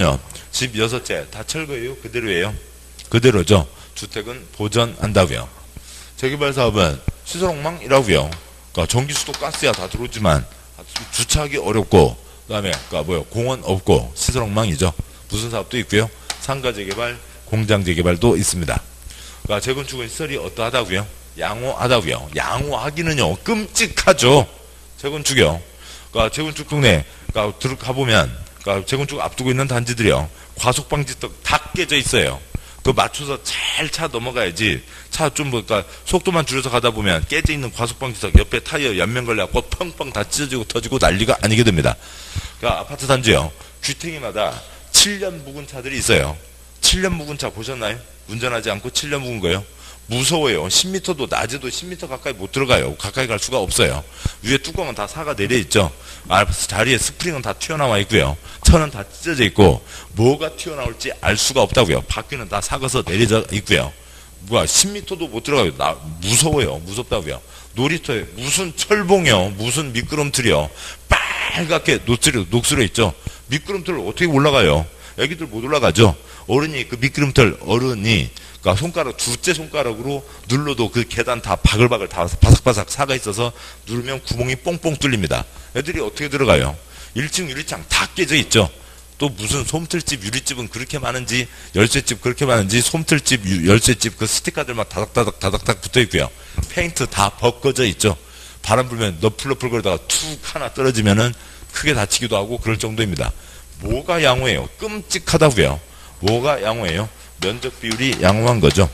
집 여섯째 다 철거예요? 그대로예요? 그대로죠. 주택은 보전한다고요. 재개발 사업은 시설엉망이라고요. 그러니까 전기수도 가스야 다 들어오지만 주차하기 어렵고, 그 다음에 그러니까 뭐요? 공원 없고 시설엉망이죠. 무슨 사업도 있고요. 상가 재개발, 공장 재개발도 있습니다. 그러니까 재건축은 시설이 어떠하다고요? 양호하다고요. 양호하기는요 끔찍하죠. 재건축이요. 그러니까 재건축 동네 그러니까 들어가 보면 그러니까 재건축 앞두고 있는 단지들이요 과속방지턱 다 깨져 있어요. 그 맞춰서 잘 차 넘어가야지. 차 좀 그러니까 속도만 줄여서 가다 보면 깨져 있는 과속방지턱 옆에 타이어 연면 걸려갖고 펑펑 다 찢어지고 터지고 난리가 아니게 됩니다. 그러니까 아파트 단지요 주택이마다 칠 년 묵은 차들이 있어요. 칠 년 묵은 차 보셨나요? 운전하지 않고 칠 년 묵은 거예요. 무서워요. 십 미터도 낮에도 십 미터 가까이 못 들어가요. 가까이 갈 수가 없어요. 위에 뚜껑은 다 사가 내려 있죠. 아, 자리에 스프링은 다 튀어나와 있고요. 천은 다 찢어져 있고 뭐가 튀어나올지 알 수가 없다고요. 바퀴는 다 사가서 내려져 있고요. 뭐야 십 미터도 못 들어가요. 나 무서워요. 무섭다고요. 놀이터에 무슨 철봉이요. 무슨 미끄럼틀이요. 빨갛게 녹슬어, 녹슬어 있죠. 미끄럼틀을 어떻게 올라가요? 애기들 못 올라가죠. 어른이 그 미끄럼틀 어른이 그러니까 손가락 둘째 손가락으로 눌러도 그 계단 다 바글바글 다 바삭바삭 사가 있어서 누르면 구멍이 뽕뽕 뚫립니다. 애들이 어떻게 들어가요? 일 층 유리창 다 깨져 있죠. 또 무슨 솜틀집 유리집은 그렇게 많은지 열쇠집 그렇게 많은지 솜틀집 유, 열쇠집 그 스티커들 막 다닥다닥 다닥다닥 붙어 있고요. 페인트 다 벗겨져 있죠. 바람 불면 너플너플 거리다가 툭 하나 떨어지면은 크게 다치기도 하고 그럴 정도입니다. 뭐가 양호해요? 끔찍하다고요. 뭐가 양호해요? 면적 비율이 양호한 거죠.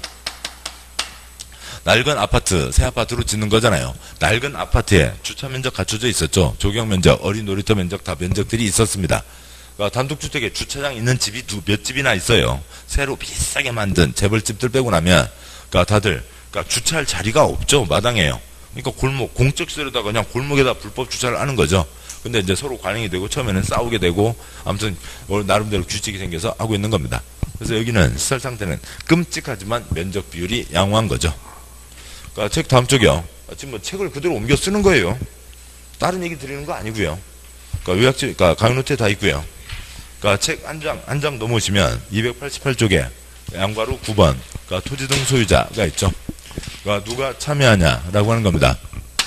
낡은 아파트, 새 아파트로 짓는 거잖아요. 낡은 아파트에 주차 면적 갖춰져 있었죠. 조경 면적, 어린 놀이터 면적 다 면적들이 있었습니다. 그러니까 단독주택에 주차장 있는 집이 두, 몇 집이나 있어요. 새로 비싸게 만든 재벌집들 빼고 나면 그러니까 다들 그러니까 주차할 자리가 없죠. 마당에요. 그러니까 골목, 공적 시설에다가 그냥 골목에다 불법 주차를 하는 거죠. 근데 이제 서로 관행이 되고 처음에는 싸우게 되고 아무튼 나름대로 규칙이 생겨서 하고 있는 겁니다. 그래서 여기는 시설 상태는 끔찍하지만 면적 비율이 양호한 거죠. 그러니까 책 다음 쪽이요. 지금 뭐 책을 그대로 옮겨 쓰는 거예요. 다른 얘기 드리는 거 아니고요. 그러니까 요약집, 그러니까 강의노트에 다 있고요. 그러니까 책 한 장, 한 장 넘어오시면 이백팔십팔 쪽에 양괄호 구 번, 그러니까 토지 등 소유자가 있죠. 그러니까 누가 참여하냐라고 하는 겁니다.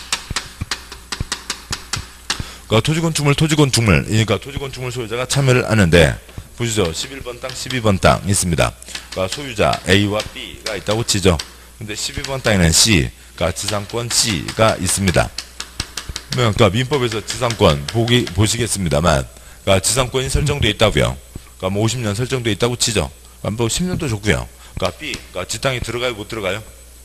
그러니까 토지건축물, 토지건축물, 그러니까 토지건축물 소유자가 참여를 하는데, 보시죠. 십일 번 땅, 십이 번 땅 있습니다. 그러니까 소유자 A와 B가 있다고 치죠. 근데 십이 번 땅에는 C, 그러니까 지상권 C가 있습니다. 그러니까 민법에서 지상권 보기, 보시겠습니다만, 그러니까 지상권이 설정되어 있다고요. 그러니까 뭐 오십 년 설정되어 있다고 치죠. 그러니까 뭐 십 년도 좋고요. 그러니까 B, 그러니까 지 땅이 들어가요, 못 들어가요?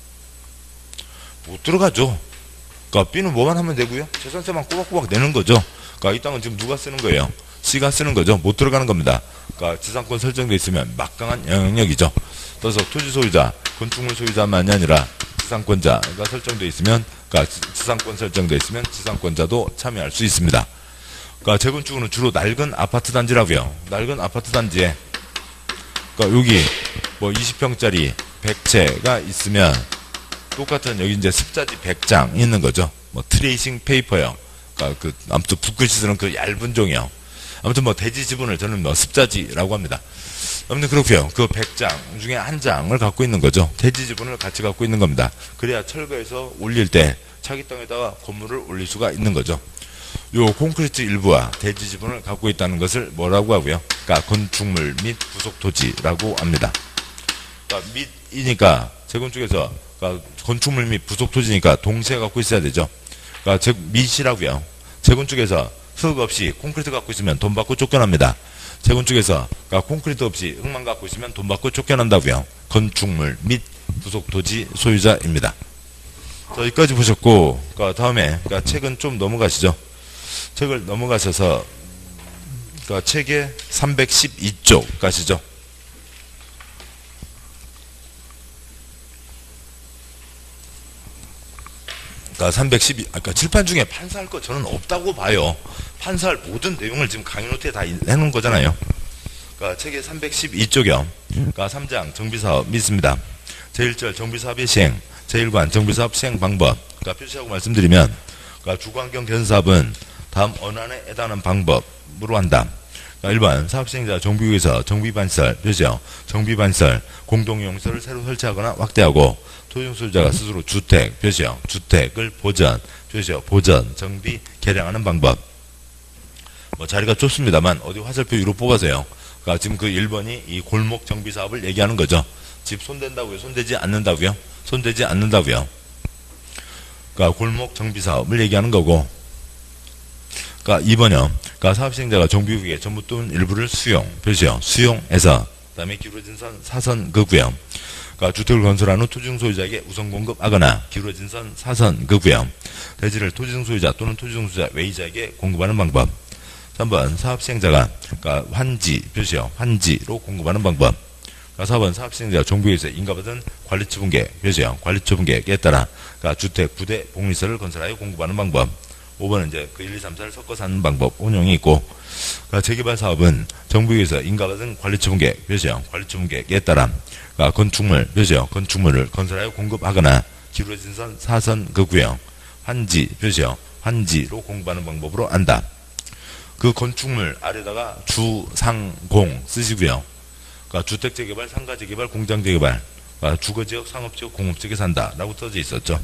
못 들어가죠. 그러니까 B는 뭐만 하면 되고요. 재산세만 꼬박꼬박 내는 거죠. 그러니까 이 땅은 지금 누가 쓰는 거예요? C가 쓰는 거죠. 못 들어가는 겁니다. 그러니까 지상권 설정되어 있으면 막강한 영향력이죠. 따라서 토지 소유자, 건축물 소유자만이 아니라 지상권자가 설정되어 있으면, 그러니까 지상권 설정되어 있으면 지상권자도 참여할 수 있습니다. 그러니까 재건축은 주로 낡은 아파트 단지라고요. 낡은 아파트 단지에, 그러니까 여기 뭐 이십 평짜리 백 채가 있으면 똑같은 여기 이제 습자지 백 장 있는 거죠. 뭐 트레이싱 페이퍼요. 그러니까 그 아무튼 붓글씨 쓰는 그 얇은 종이요. 아무튼 뭐 대지 지분을 저는 뭐 습자지라고 합니다. 아무튼 그렇고요. 그 백 장 중에 한 장을 갖고 있는 거죠. 대지 지분을 같이 갖고 있는 겁니다. 그래야 철거해서 올릴 때 자기 땅에다가 건물을 올릴 수가 있는 거죠. 요 콘크리트 일부와 대지 지분을 갖고 있다는 것을 뭐라고 하고요? 그러니까 건축물 및 부속 토지라고 합니다. 그러니까 및이니까 재건축에서 그러니까 건축물 및 부속 토지니까 동시에 갖고 있어야 되죠. 그러니까 즉 밋이라고요. 재건축에서 흙 없이 콘크리트 갖고 있으면 돈 받고 쫓겨납니다. 재건축에서 그러니까 콘크리트 없이 흙만 갖고 있으면 돈 받고 쫓겨난다고요. 건축물 및 부속 토지 소유자입니다. 자, 여기까지 보셨고, 그러니까 다음에 그러니까 책은 좀 넘어가시죠. 책을 넘어가셔서 그러니까 책의 삼백십이 쪽 가시죠. 그러니까 삼백십이, 그러니까 칠판 중에 판사할 거 저는 없다고 봐요. 판사할 모든 내용을 지금 강의 노트에 다 해놓은 거잖아요. 그러니까 책의 삼백십이 쪽이요. 그러니까 삼 장 정비사업 있습니다. 제일 절 정비사업의 시행, 제일 관 정비사업 시행 방법. 그러니까 표시하고 말씀드리면, 그러니까 주거환경 개선사업은 다음 언안에 해당하는 방법으로 한다. 일 번 사업시행자 정비구에서 정비반시설, 표시요. 정비반시설, 공동용시설을 새로 설치하거나 확대하고 토지소유자가 스스로 주택, 표시요. 주택을 보전, 표시요. 보전, 정비, 개량하는 방법. 뭐 자리가 좁습니다만 어디 화살표 위로 뽑아서요. 그러니까 지금 그 일 번이 이 골목 정비 사업을 얘기하는 거죠. 집 손댄다고요? 손대지 않는다고요? 손대지 않는다고요? 그러니까 골목 정비 사업을 얘기하는 거고. 그러니까 이 번이요. 그러니까 사업시행자가 정비구역의 전부 또는 일부를 수용, 표시요. 수용해서 그다음에 기울어진 선 사선 그구요. 그러니까 주택을 건설한 후 토지중 소유자에게 우선 공급하거나 기울어진 선 사선 그구요. 대지를 토지중 소유자 또는 토지중 소유자 외이자에게 공급하는 방법. 삼 번 사업시행자가 그러니까 환지, 표시요. 환지로 공급하는 방법. 그러니까 사 번 사업시행자가 정비구역에서 인가받은 관리처분계, 표시요. 관리처분계에 따라 그러니까 주택, 부대, 복리시설을 건설하여 공급하는 방법. 오 번은 이제 그 일, 이, 삼, 사를 섞어서 하는 방법, 운용이 있고, 그러니까 재개발 사업은 정부에서 인가받은 관리처분계, 표시요. 관리처분계에 따라, 그러니까 건축물, 표시요. 건축물을 건설하여 공급하거나, 기울어진 선 사선 그구요. 환지, 표시요. 환지로 공급하는 방법으로 한다. 그 건축물 아래다가 주, 상, 공 쓰시고요. 그러니까 주택재개발, 상가재개발, 공장재개발, 그러니까 주거지역, 상업지역, 공업지역에 산다라고 써져 있었죠.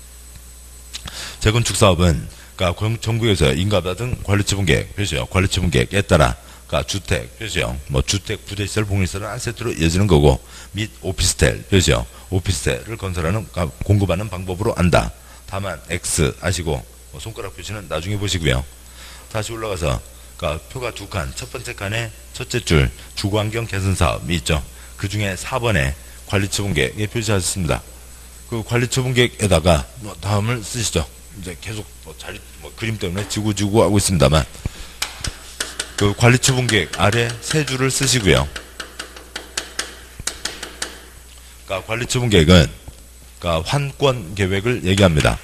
재건축 사업은 그러니까 정부에서 인가받은 관리처분계획, 표시요. 관리처분계획에 따라 그러니까 주택, 표시요. 뭐 주택, 부대시설, 복리시설은 한 세트로 이어지는 거고 및 오피스텔, 표시요. 오피스텔을 건설하는 공급하는 방법으로 한다. 다만 X 아시고 뭐 손가락 표시는 나중에 보시고요. 다시 올라가서 그러니까 표가 두 칸, 첫 번째 칸에 첫째 줄 주거환경 개선 사업이 있죠. 그 중에 사 번에 관리처분계획에 표시하셨습니다. 그 관리처분계획에다가 뭐 다음을 쓰시죠. 이제 계속 뭐 자리 뭐 그림 때문에 지구지구 하고 있습니다만 그 관리처분계획 아래 세 줄을 쓰시고요. 그러니까 관리처분계획은 그러니까 환권 계획을 얘기합니다.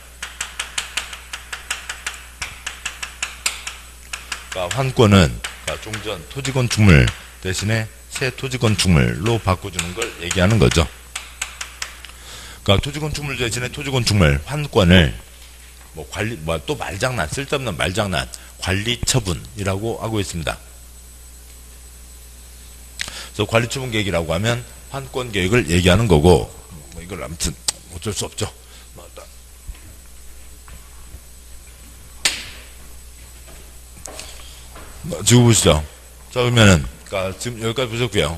그러니까 환권은 그러니까 종전 토지건축물 대신에 새 토지건축물로 바꿔주는 걸 얘기하는 거죠. 그러니까 토지건축물 대신에 토지건축물 환권을 뭐 관리 뭐 또 말장난 쓸데없는 말장난 관리처분이라고 하고 있습니다. 그래서 관리처분 계획이라고 하면 환권 계획을 얘기하는 거고 뭐 이걸 아무튼 어쩔 수 없죠. 뭐 지금 보시죠. 자 그러면은 그러니까 지금 여기까지 보셨고요.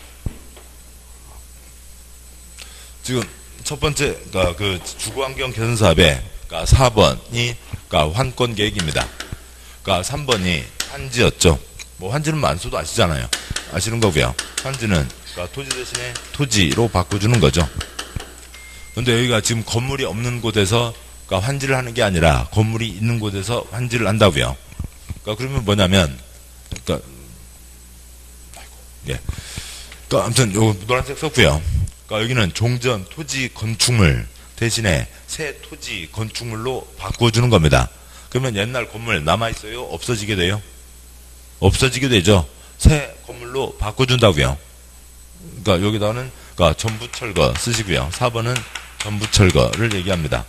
지금 첫 번째 그러니까 그 주거환경 개선 사업에 그러니까 사 번이 그러니까 환권 계획입니다. 그러니까 삼 번이 환지였죠. 뭐 환지는 뭐 안 써도 아시잖아요. 아시는 거고요. 환지는 그러니까 토지 대신에 토지로 바꿔주는 거죠. 그런데 여기가 지금 건물이 없는 곳에서 그러니까 환지를 하는 게 아니라 건물이 있는 곳에서 환지를 한다고요. 그러니까 그러면 뭐냐면 그러니까 아이고 예. 그러니까 아무튼 요 노란색 썼고요. 그러니까 여기는 종전 토지 건축물 대신에 새 토지 건축물로 바꿔주는 겁니다. 그러면 옛날 건물 남아있어요? 없어지게 돼요? 없어지게 되죠. 새 건물로 바꿔준다고요. 그러니까 여기다가는 그러니까 전부 철거 쓰시고요. 사 번은 전부 철거를 얘기합니다.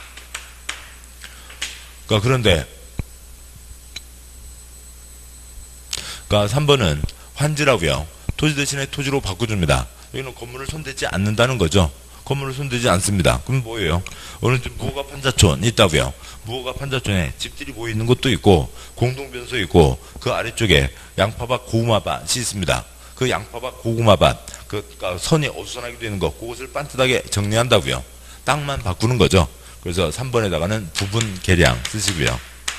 그러니까 그런데 그러니까 삼 번은 환지라고요. 토지 대신에 토지로 바꿔줍니다. 여기는 건물을 손대지 않는다는 거죠. 건물을 손대지 않습니다. 그럼 뭐예요? 어느 집 무허가 판자촌 있다고요. 무허가 판자촌에 집들이 모여있는 곳도 있고 공동변소 있고 그 아래쪽에 양파밭 고구마밭이 있습니다. 그 양파밭 고구마밭 그 그러니까 선이 어수선하게 되는 거 그것을 반듯하게 정리한다고요. 땅만 바꾸는 거죠. 그래서 삼 번에다가는 부분 계량 쓰시고요.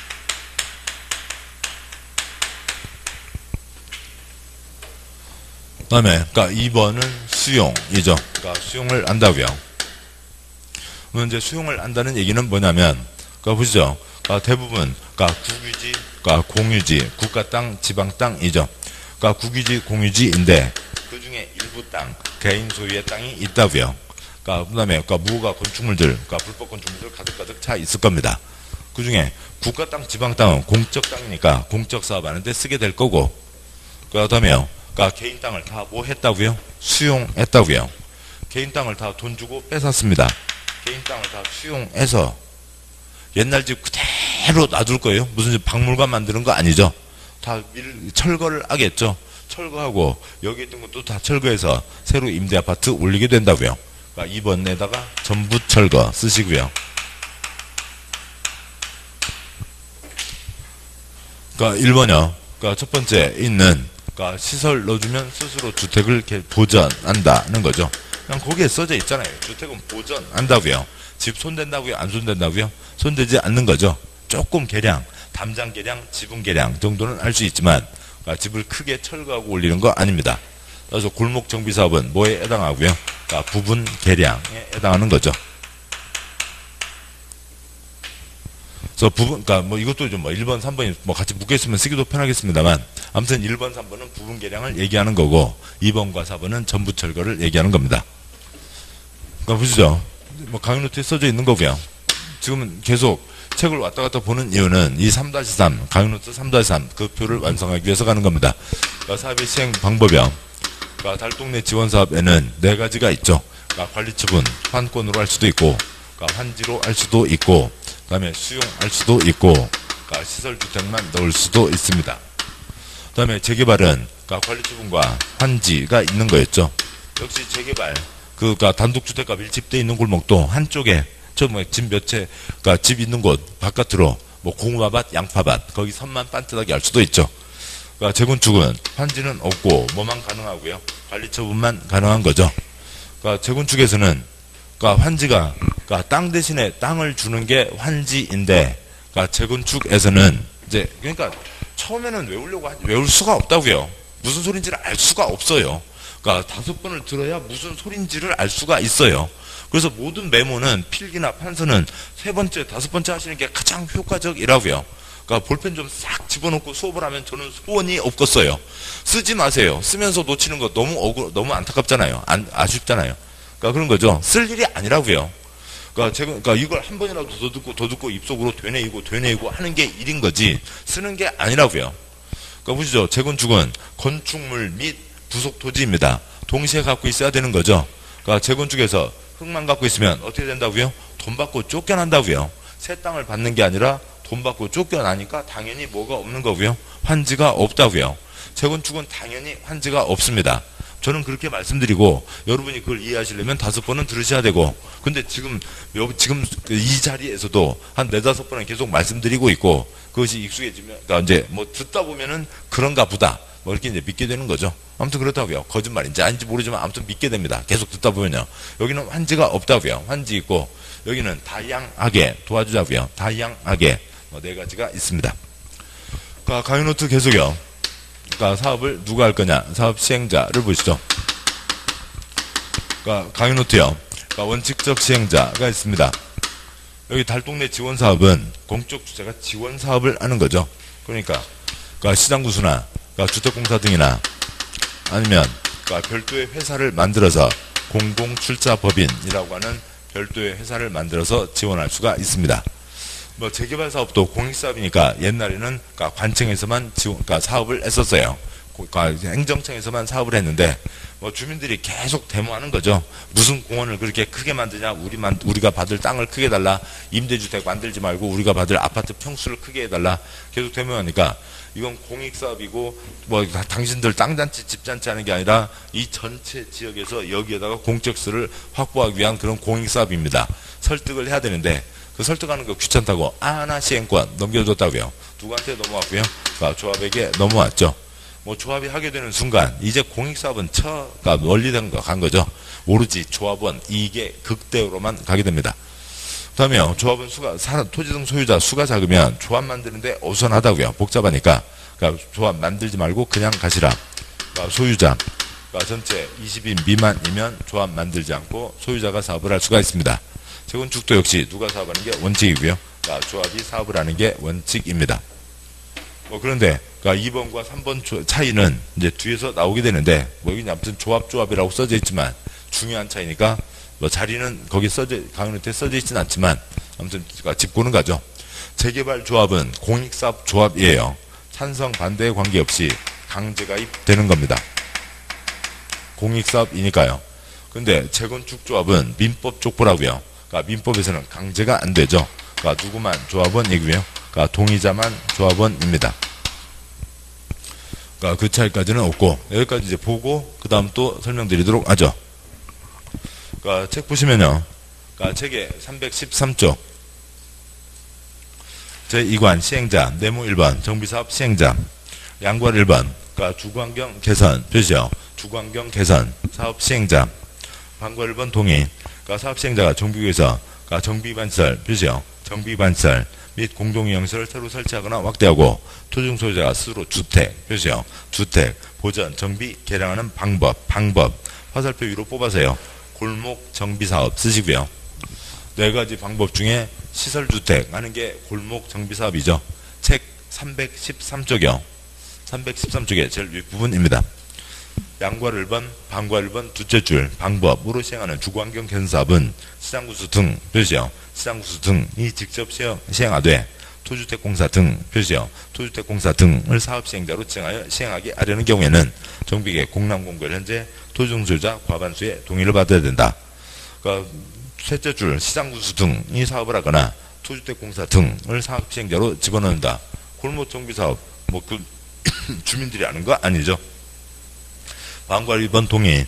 그 다음에 그러니까 이 번은 수용이죠. 그러니까 수용을 한다고요. 그러면 이제 수용을 한다는 얘기는 뭐냐면 그러니까 보시죠. 그러니까 대부분 그러니까 국유지, 그러니까 공유지, 국가 땅, 지방 땅이죠. 그러니까 국유지, 공유지인데 그 중에 일부 땅, 개인 소유의 땅이 있다고요. 그러니까 그다음에 그러니까 무허가 건축물들, 그러니까 불법 건축물들 가득가득 차 있을 겁니다. 그 중에 국가 땅, 지방 땅은 공적 땅이니까 공적 사업하는데 쓰게 될 거고, 그다음에요. 그러니까 개인 땅을 다 뭐 했다고요? 수용했다고요. 개인 땅을 다 돈 주고 뺏었습니다. 개인 땅을 다 수용해서 옛날 집 그대로 놔둘 거예요. 무슨 집 박물관 만드는 거 아니죠. 다 밀, 철거를 하겠죠. 철거하고 여기 있던 것도 다 철거해서 새로 임대 아파트 올리게 된다고요. 그러니까 이 번에다가 전부 철거 쓰시고요. 그러니까 일 번이요. 그러니까 첫 번째 있는 그러니까 시설 넣어주면 스스로 주택을 보전한다는 거죠. 그냥 거기에 써져 있잖아요. 주택은 보전한다고요. 집 손댄다고요? 안 손댄다고요? 손대지 않는 거죠. 조금 개량, 담장 개량, 지붕 개량 정도는 할 수 있지만 그러니까 집을 크게 철거하고 올리는 거 아닙니다. 그래서 골목 정비 사업은 뭐에 해당하고요? 그러니까 부분 개량에 해당하는 거죠. 그래서 부분, 그러니까 뭐 이것도 좀 뭐 일 번, 삼 번이 뭐 같이 묶여있으면 쓰기도 편하겠습니다만 아무튼 일 번, 삼 번은 부분 개량을 얘기하는 거고 이 번과 사 번은 전부 철거를 얘기하는 겁니다. 그러니까 보시죠. 뭐 강의 노트에 써져 있는 거고요. 지금은 계속 책을 왔다 갔다 보는 이유는 이 삼 다시 삼, 강의 노트 삼 다시 삼 그 표를 완성하기 위해서 가는 겁니다. 그러니까 사업의 시행 방법이요. 그러니까 달동네 지원 사업에는 네 가지가 있죠. 그러니까 관리처분, 환권으로 할 수도 있고, 그러니까 환지로 할 수도 있고, 그 다음에 수용할 수도 있고, 그러니까 시설주택만 넣을 수도 있습니다. 그 다음에 재개발은 그러니까 관리처분과 환지가 있는 거였죠. 역시 재개발, 그니까 단독주택과 밀집되어 있는 골목도 한쪽에 저 뭐 집 몇 채, 그니까 집 있는 곳 바깥으로 뭐 고구마밭, 양파밭 거기 선만 반듯하게 할 수도 있죠. 그러니까 재건축은 환지는 없고 뭐만 가능하고요. 관리처분만 가능한 거죠. 그러니까 재건축에서는 그러니까 환지가 그러니까 땅 대신에 땅을 주는 게 환지인데, 그러니까 재건축에서는 이제 그러니까 처음에는 외우려고 하지, 외울 수가 없다고요. 무슨 소린지를 알 수가 없어요. 그러니까 다섯 번을 들어야 무슨 소린지를 알 수가 있어요. 그래서 모든 메모는 필기나 판서는 세 번째, 다섯 번째 하시는 게 가장 효과적이라고요. 그러니까 볼펜 좀 싹 집어넣고 수업을 하면 저는 소원이 없겠어요. 쓰지 마세요. 쓰면서 놓치는 거 너무 억울, 너무 안타깝잖아요. 안, 아쉽잖아요. 그러니까 그런 거죠. 쓸 일이 아니라고요. 그러니까 제가, 그러니까 이걸 한 번이라도 더 듣고 더 듣고 입속으로 되뇌이고 되뇌이고 하는 게 일인 거지 쓰는 게 아니라고요. 그러니까 보시죠. 재건축은 건축물 및 부속 토지입니다. 동시에 갖고 있어야 되는 거죠. 그러니까 재건축에서 흙만 갖고 있으면 어떻게 된다고요? 돈 받고 쫓겨난다고요. 새 땅을 받는 게 아니라 돈 받고 쫓겨나니까 당연히 뭐가 없는 거고요. 환지가 없다고요. 재건축은 당연히 환지가 없습니다. 저는 그렇게 말씀드리고 여러분이 그걸 이해하시려면 다섯 번은 들으셔야 되고, 근데 지금 지금 이 자리에서도 한 네다섯 번은 계속 말씀드리고 있고 그것이 익숙해지면, 그러니까 이제 뭐 듣다 보면은 그런가 보다 뭐 이렇게 이제 믿게 되는 거죠. 아무튼 그렇다고요. 거짓말인지 아닌지 모르지만 아무튼 믿게 됩니다. 계속 듣다 보면요. 여기는 환지가 없다고요. 환지 있고 여기는 다양하게 도와주자고요. 다양하게 뭐 네 가지가 있습니다. 그러니까 강의 노트 계속요. 그러니까 사업을 누가 할 거냐? 사업 시행자를 보시죠. 그러니까 강의 노트요. 그러니까 원칙적 시행자가 있습니다. 여기 달동네 지원 사업은 공적 주체가 지원 사업을 하는 거죠. 그러니까, 그러니까 시장구수나 그러니까 주택공사 등이나 아니면 그러니까 별도의 회사를 만들어서 공공출자법인이라고 하는 별도의 회사를 만들어서 지원할 수가 있습니다. 뭐 재개발 사업도 공익사업이니까 옛날에는 그러니까 관청에서만 지원, 그러니까 사업을 했었어요. 그러니까 행정청에서만 사업을 했는데 뭐 주민들이 계속 데모하는 거죠. 무슨 공원을 그렇게 크게 만드냐, 우리만 우리가 받을 땅을 크게 달라, 임대주택 만들지 말고 우리가 받을 아파트 평수를 크게 해달라 계속 데모하니까 이건 공익사업이고 뭐 당신들 땅잔치 집잔치 하는 게 아니라 이 전체 지역에서 여기에다가 공적수를 확보하기 위한 그런 공익사업입니다. 설득을 해야 되는데 그 설득하는 거 귀찮다고 아나 시행권 넘겨줬다고요. 누구한테 넘어왔고요? 그러니까 조합에게 넘어왔죠. 뭐 조합이 하게 되는 순간 이제 공익사업은 처가 멀리 간 거죠. 오로지 조합원 이익의 극대로만 가게 됩니다. 그 다음에요. 조합은 수가, 토지 등 소유자 수가 작으면 조합 만드는데 어선하다고요. 복잡하니까. 그러니까 조합 만들지 말고 그냥 가시라. 그러니까 소유자, 그러니까 전체 이십 인 미만이면 조합 만들지 않고 소유자가 사업을 할 수가 있습니다. 재건축도 역시 누가 사업하는 게 원칙이고요. 그러니까 조합이 사업을 하는 게 원칙입니다. 뭐 그런데 그러니까 이 번과 삼 번 차이는 이제 뒤에서 나오게 되는데 뭐 여기 아무튼 조합 조합이라고 써져 있지만 중요한 차이니까 뭐 자리는 거기 써져 강의 노트에 써져 있지는 않지만 아무튼 짚고는 가죠. 재개발 조합은 공익사업 조합이에요. 찬성 반대에 관계없이 강제가입 되는 겁니다. 공익사업이니까요. 근데 재건축 조합은 민법 족보라고요. 그러니까 민법에서는 강제가 안 되죠. 그러니까 누구만 조합원이고요. 그러니까 동의자만 조합원입니다. 그러니까 그 차이까지는 없고, 여기까지 이제 보고, 그 다음 또 설명드리도록 하죠. 그러니까 책 보시면요. 그러니까 책의 삼백십삼 쪽. 제이 관 시행자, 네모 일 번, 정비사업 시행자, 양괄 일 번, 그러니까 주거환경 개선, 표시요. 주거환경 개선, 사업 시행자, 방과 일 번 동의, 그러니까 사업 시행자가 정비구에서, 그러니까 정비반시설, 표시요. 정비반시설 및 공동이용시설을 새로 설치하거나 확대하고, 토지용 소유자가 스스로 주택, 표시요. 주택, 보전, 정비, 개량하는 방법, 방법, 화살표 위로 뽑아서요. 골목 정비사업 쓰시고요. 네 가지 방법 중에 시설주택 하는 게 골목 정비사업이죠. 책 삼백십삼 쪽이요. 삼백십삼 쪽의 제일 윗부분입니다. 양괄 일 번, 방괄 일 번 두째 줄 방법으로 시행하는 주거환경 개선사업은 시장구수 등 표시요. 시장구수 등이 직접 시행, 시행하되 토주택공사 등 표시요. 토주택공사 등을 사업시행자로 지정하여 시행하게 하려는 경우에는 정비계 공람공고를 현재 토지소유자 과반수의 동의를 받아야 된다. 그러니까 셋째 줄 시장구수 등이 사업을 하거나 토주택공사 등을 사업시행자로 집어넣는다. 골목정비사업 뭐 그 주민들이 하는 거 아니죠. 방과 일 번 동의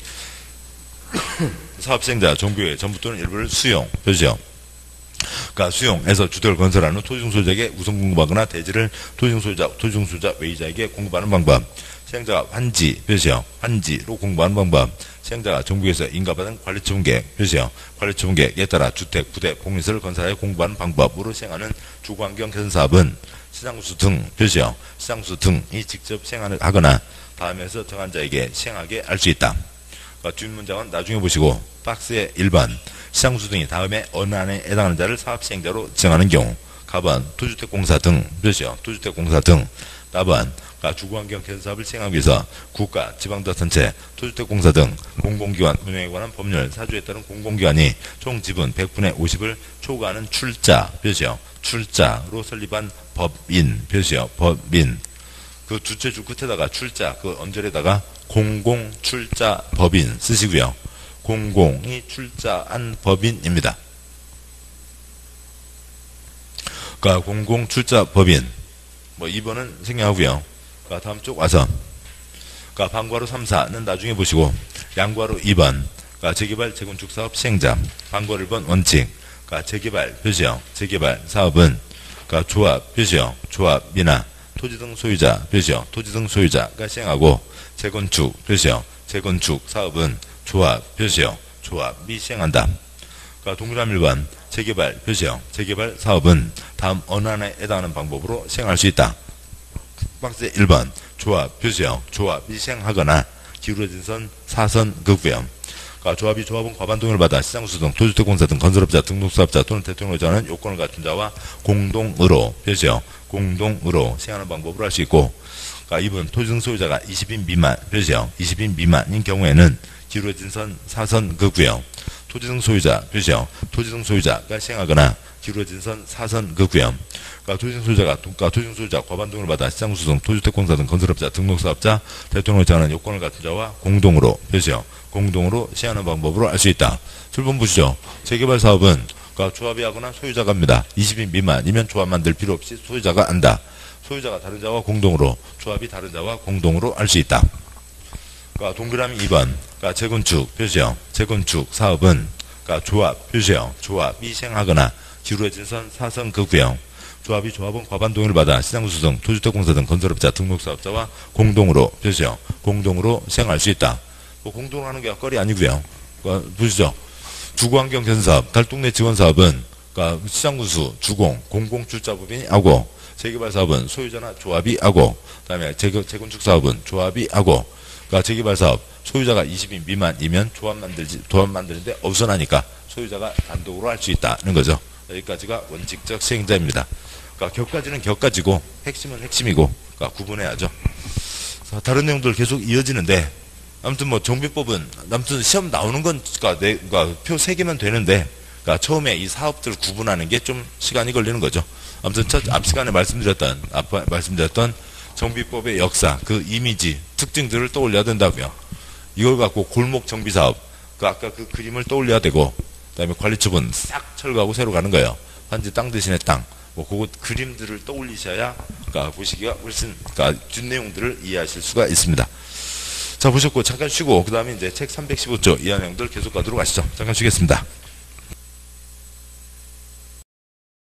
사업시행자 정비의 전부 또는 일부를 수용 표시요. 그러니까 수용해서 주택을 건설하는 토지중 소유자에게 우선 공급하거나 대지를 토지중 소유자, 토지중 소유자 외의자에게 공급하는 방법. 시행자가 환지 표시요. 환지로 공급하는 방법. 시행자가 정부에서 인가받은 관리처분계획 표시요. 관리처분계획에 따라 주택, 부대, 공인시설을 건설하여 공급하는 방법으로 시행하는 주거환경 개선사업은 시장구수 등 표시요. 시장구수 등이 직접 시행하거나 다음에서 정한 자에게 시행하게 할 수 있다. 그러니까 뒷문장은 나중에 보시고 박스의 일 번 시장구수 등이 다음에 어느 안에 해당하는 자를 사업시행자로 지정하는 경우 가번 토주택공사 등 표시요. 토주택공사 등 나번 그러니까 주거환경 개선사업을 시행하기 위해서 국가, 지방자치단체, 토주택공사 등 공공기관 운영에 관한 법률 사조에 따른 공공기관이 총 지분 백분의 오십을 초과하는 출자 표시요. 출자로 설립한 법인 표시요. 법인 그 두째 줄 끝에다가 출자 그 언저리에다가 공공출자 법인 쓰시고요. 공공이 출자한 법인입니다. 그러니까 공공출자 법인 뭐 이 번은 생략하고요. 그러니까 다음 쪽 와서 그러니까 방과로 삼, 사는 나중에 보시고 양과로 이 번 그러니까 재개발 재건축 사업 시행자 방과로 일 번 원칙 그러니까 재개발 표시요. 재개발 사업은 그러니까 조합 표시요. 조합이나 토지 등 소유자 표시요. 토지 등 소유자가 시행하고 재건축 표시요. 재건축 사업은 조합 표시요. 조합이 시행한다. 그러니까 동그라미 일 번 재개발 표시요. 재개발 사업은 다음 어느 하나에 해당하는 방법으로 시행할 수 있다. 박스 일 번 조합 표시요. 조합이 시행하거나 기울어진 선 사선 극구요. 그러니까 조합이 조합은 과반 동의를 받아 시장구수 등 토주택공사 등 건설업자 등록사업자 또는 대통령을 정하는 요건을 갖춘 자와 공동으로 표시요. 공동으로 시행하는 방법으로 할 수 있고 그러니까 이 번 토지 등 소유자가 이십 인 미만 표시요. 이십 인 미만인 경우에는 기울어진 선 사선 극구요. 토지 등 소유자 표시요. 토지 등 소유자가 시행하거나 기울어진 선 사선 극구요. 그러니까 토지 등 소유자가 그러니까 토지 등 소유자 과반 동의를 받아 시장구수 등 토주택공사 등 건설업자 등록사업자 대통령을 정하는 요건을 갖춘 자와 공동으로 표시요. 공동으로 시행하는 방법으로 알 수 있다. 칠 번 보시죠. 재개발 사업은 그러니까 조합이 하거나 소유자가 합니다. 이십 인 미만이면 조합 만들 필요 없이 소유자가 한다. 소유자가 다른 자와 공동으로 조합이 다른 자와 공동으로 할 수 있다. 그러니까 동그라미 이 번 그러니까 재건축 표시요. 재건축 사업은 그러니까 조합 표시요. 조합이 시행하거나 기울어진 선 사선 극구요. 조합이 조합은 과반 동의를 받아 시장구수 등 토주택공사 등 건설업자 등록사업자와 공동으로 표시요. 공동으로 시행할 수 있다. 뭐 공동으로 하는 게 거리 아니고요. 그러니까 보시죠. 주거환경 개선사업, 달동네 지원사업은 그러니까 시장구수, 주공, 공공출자법인이 하고 재개발 사업은 소유자나 조합이 하고 그다음에 재건축 사업은 조합이 하고 그러니까 재개발 사업 소유자가 이십 인 미만이면 조합 만들지 조합 만드는데 어수선하니까 소유자가 단독으로 할 수 있다는 거죠. 여기까지가 원칙적 시행자입니다. 그러니까 격가지는 격가지고 핵심은 핵심이고 그러니까 구분해야죠. 다른 내용들 계속 이어지는데 아무튼 뭐 정비법은 아무튼 시험 나오는 건 그러니까 내 그러니까 표 세 개면 되는데 그러니까 처음에 이 사업들 구분하는 게 좀 시간이 걸리는 거죠. 아무튼 첫 앞 시간에 말씀드렸던 아까 말씀드렸던 정비법의 역사 그 이미지 특징들을 떠올려야 된다고요. 이걸 갖고 골목 정비 사업 그 아까 그 그림을 떠올려야 되고 그다음에 관리처분 싹 철거하고 새로 가는 거예요. 환지 땅 대신에 땅 뭐 그거 그림들을 떠올리셔야 그러니까 보시기가 훨씬 그러니까 뒷내용들을 이해하실 수가 있습니다. 자, 보셨고 잠깐 쉬고 그 다음에 이제 책 삼백십오 조 이하 내용들 계속 가도록 하시죠. 잠깐 쉬겠습니다.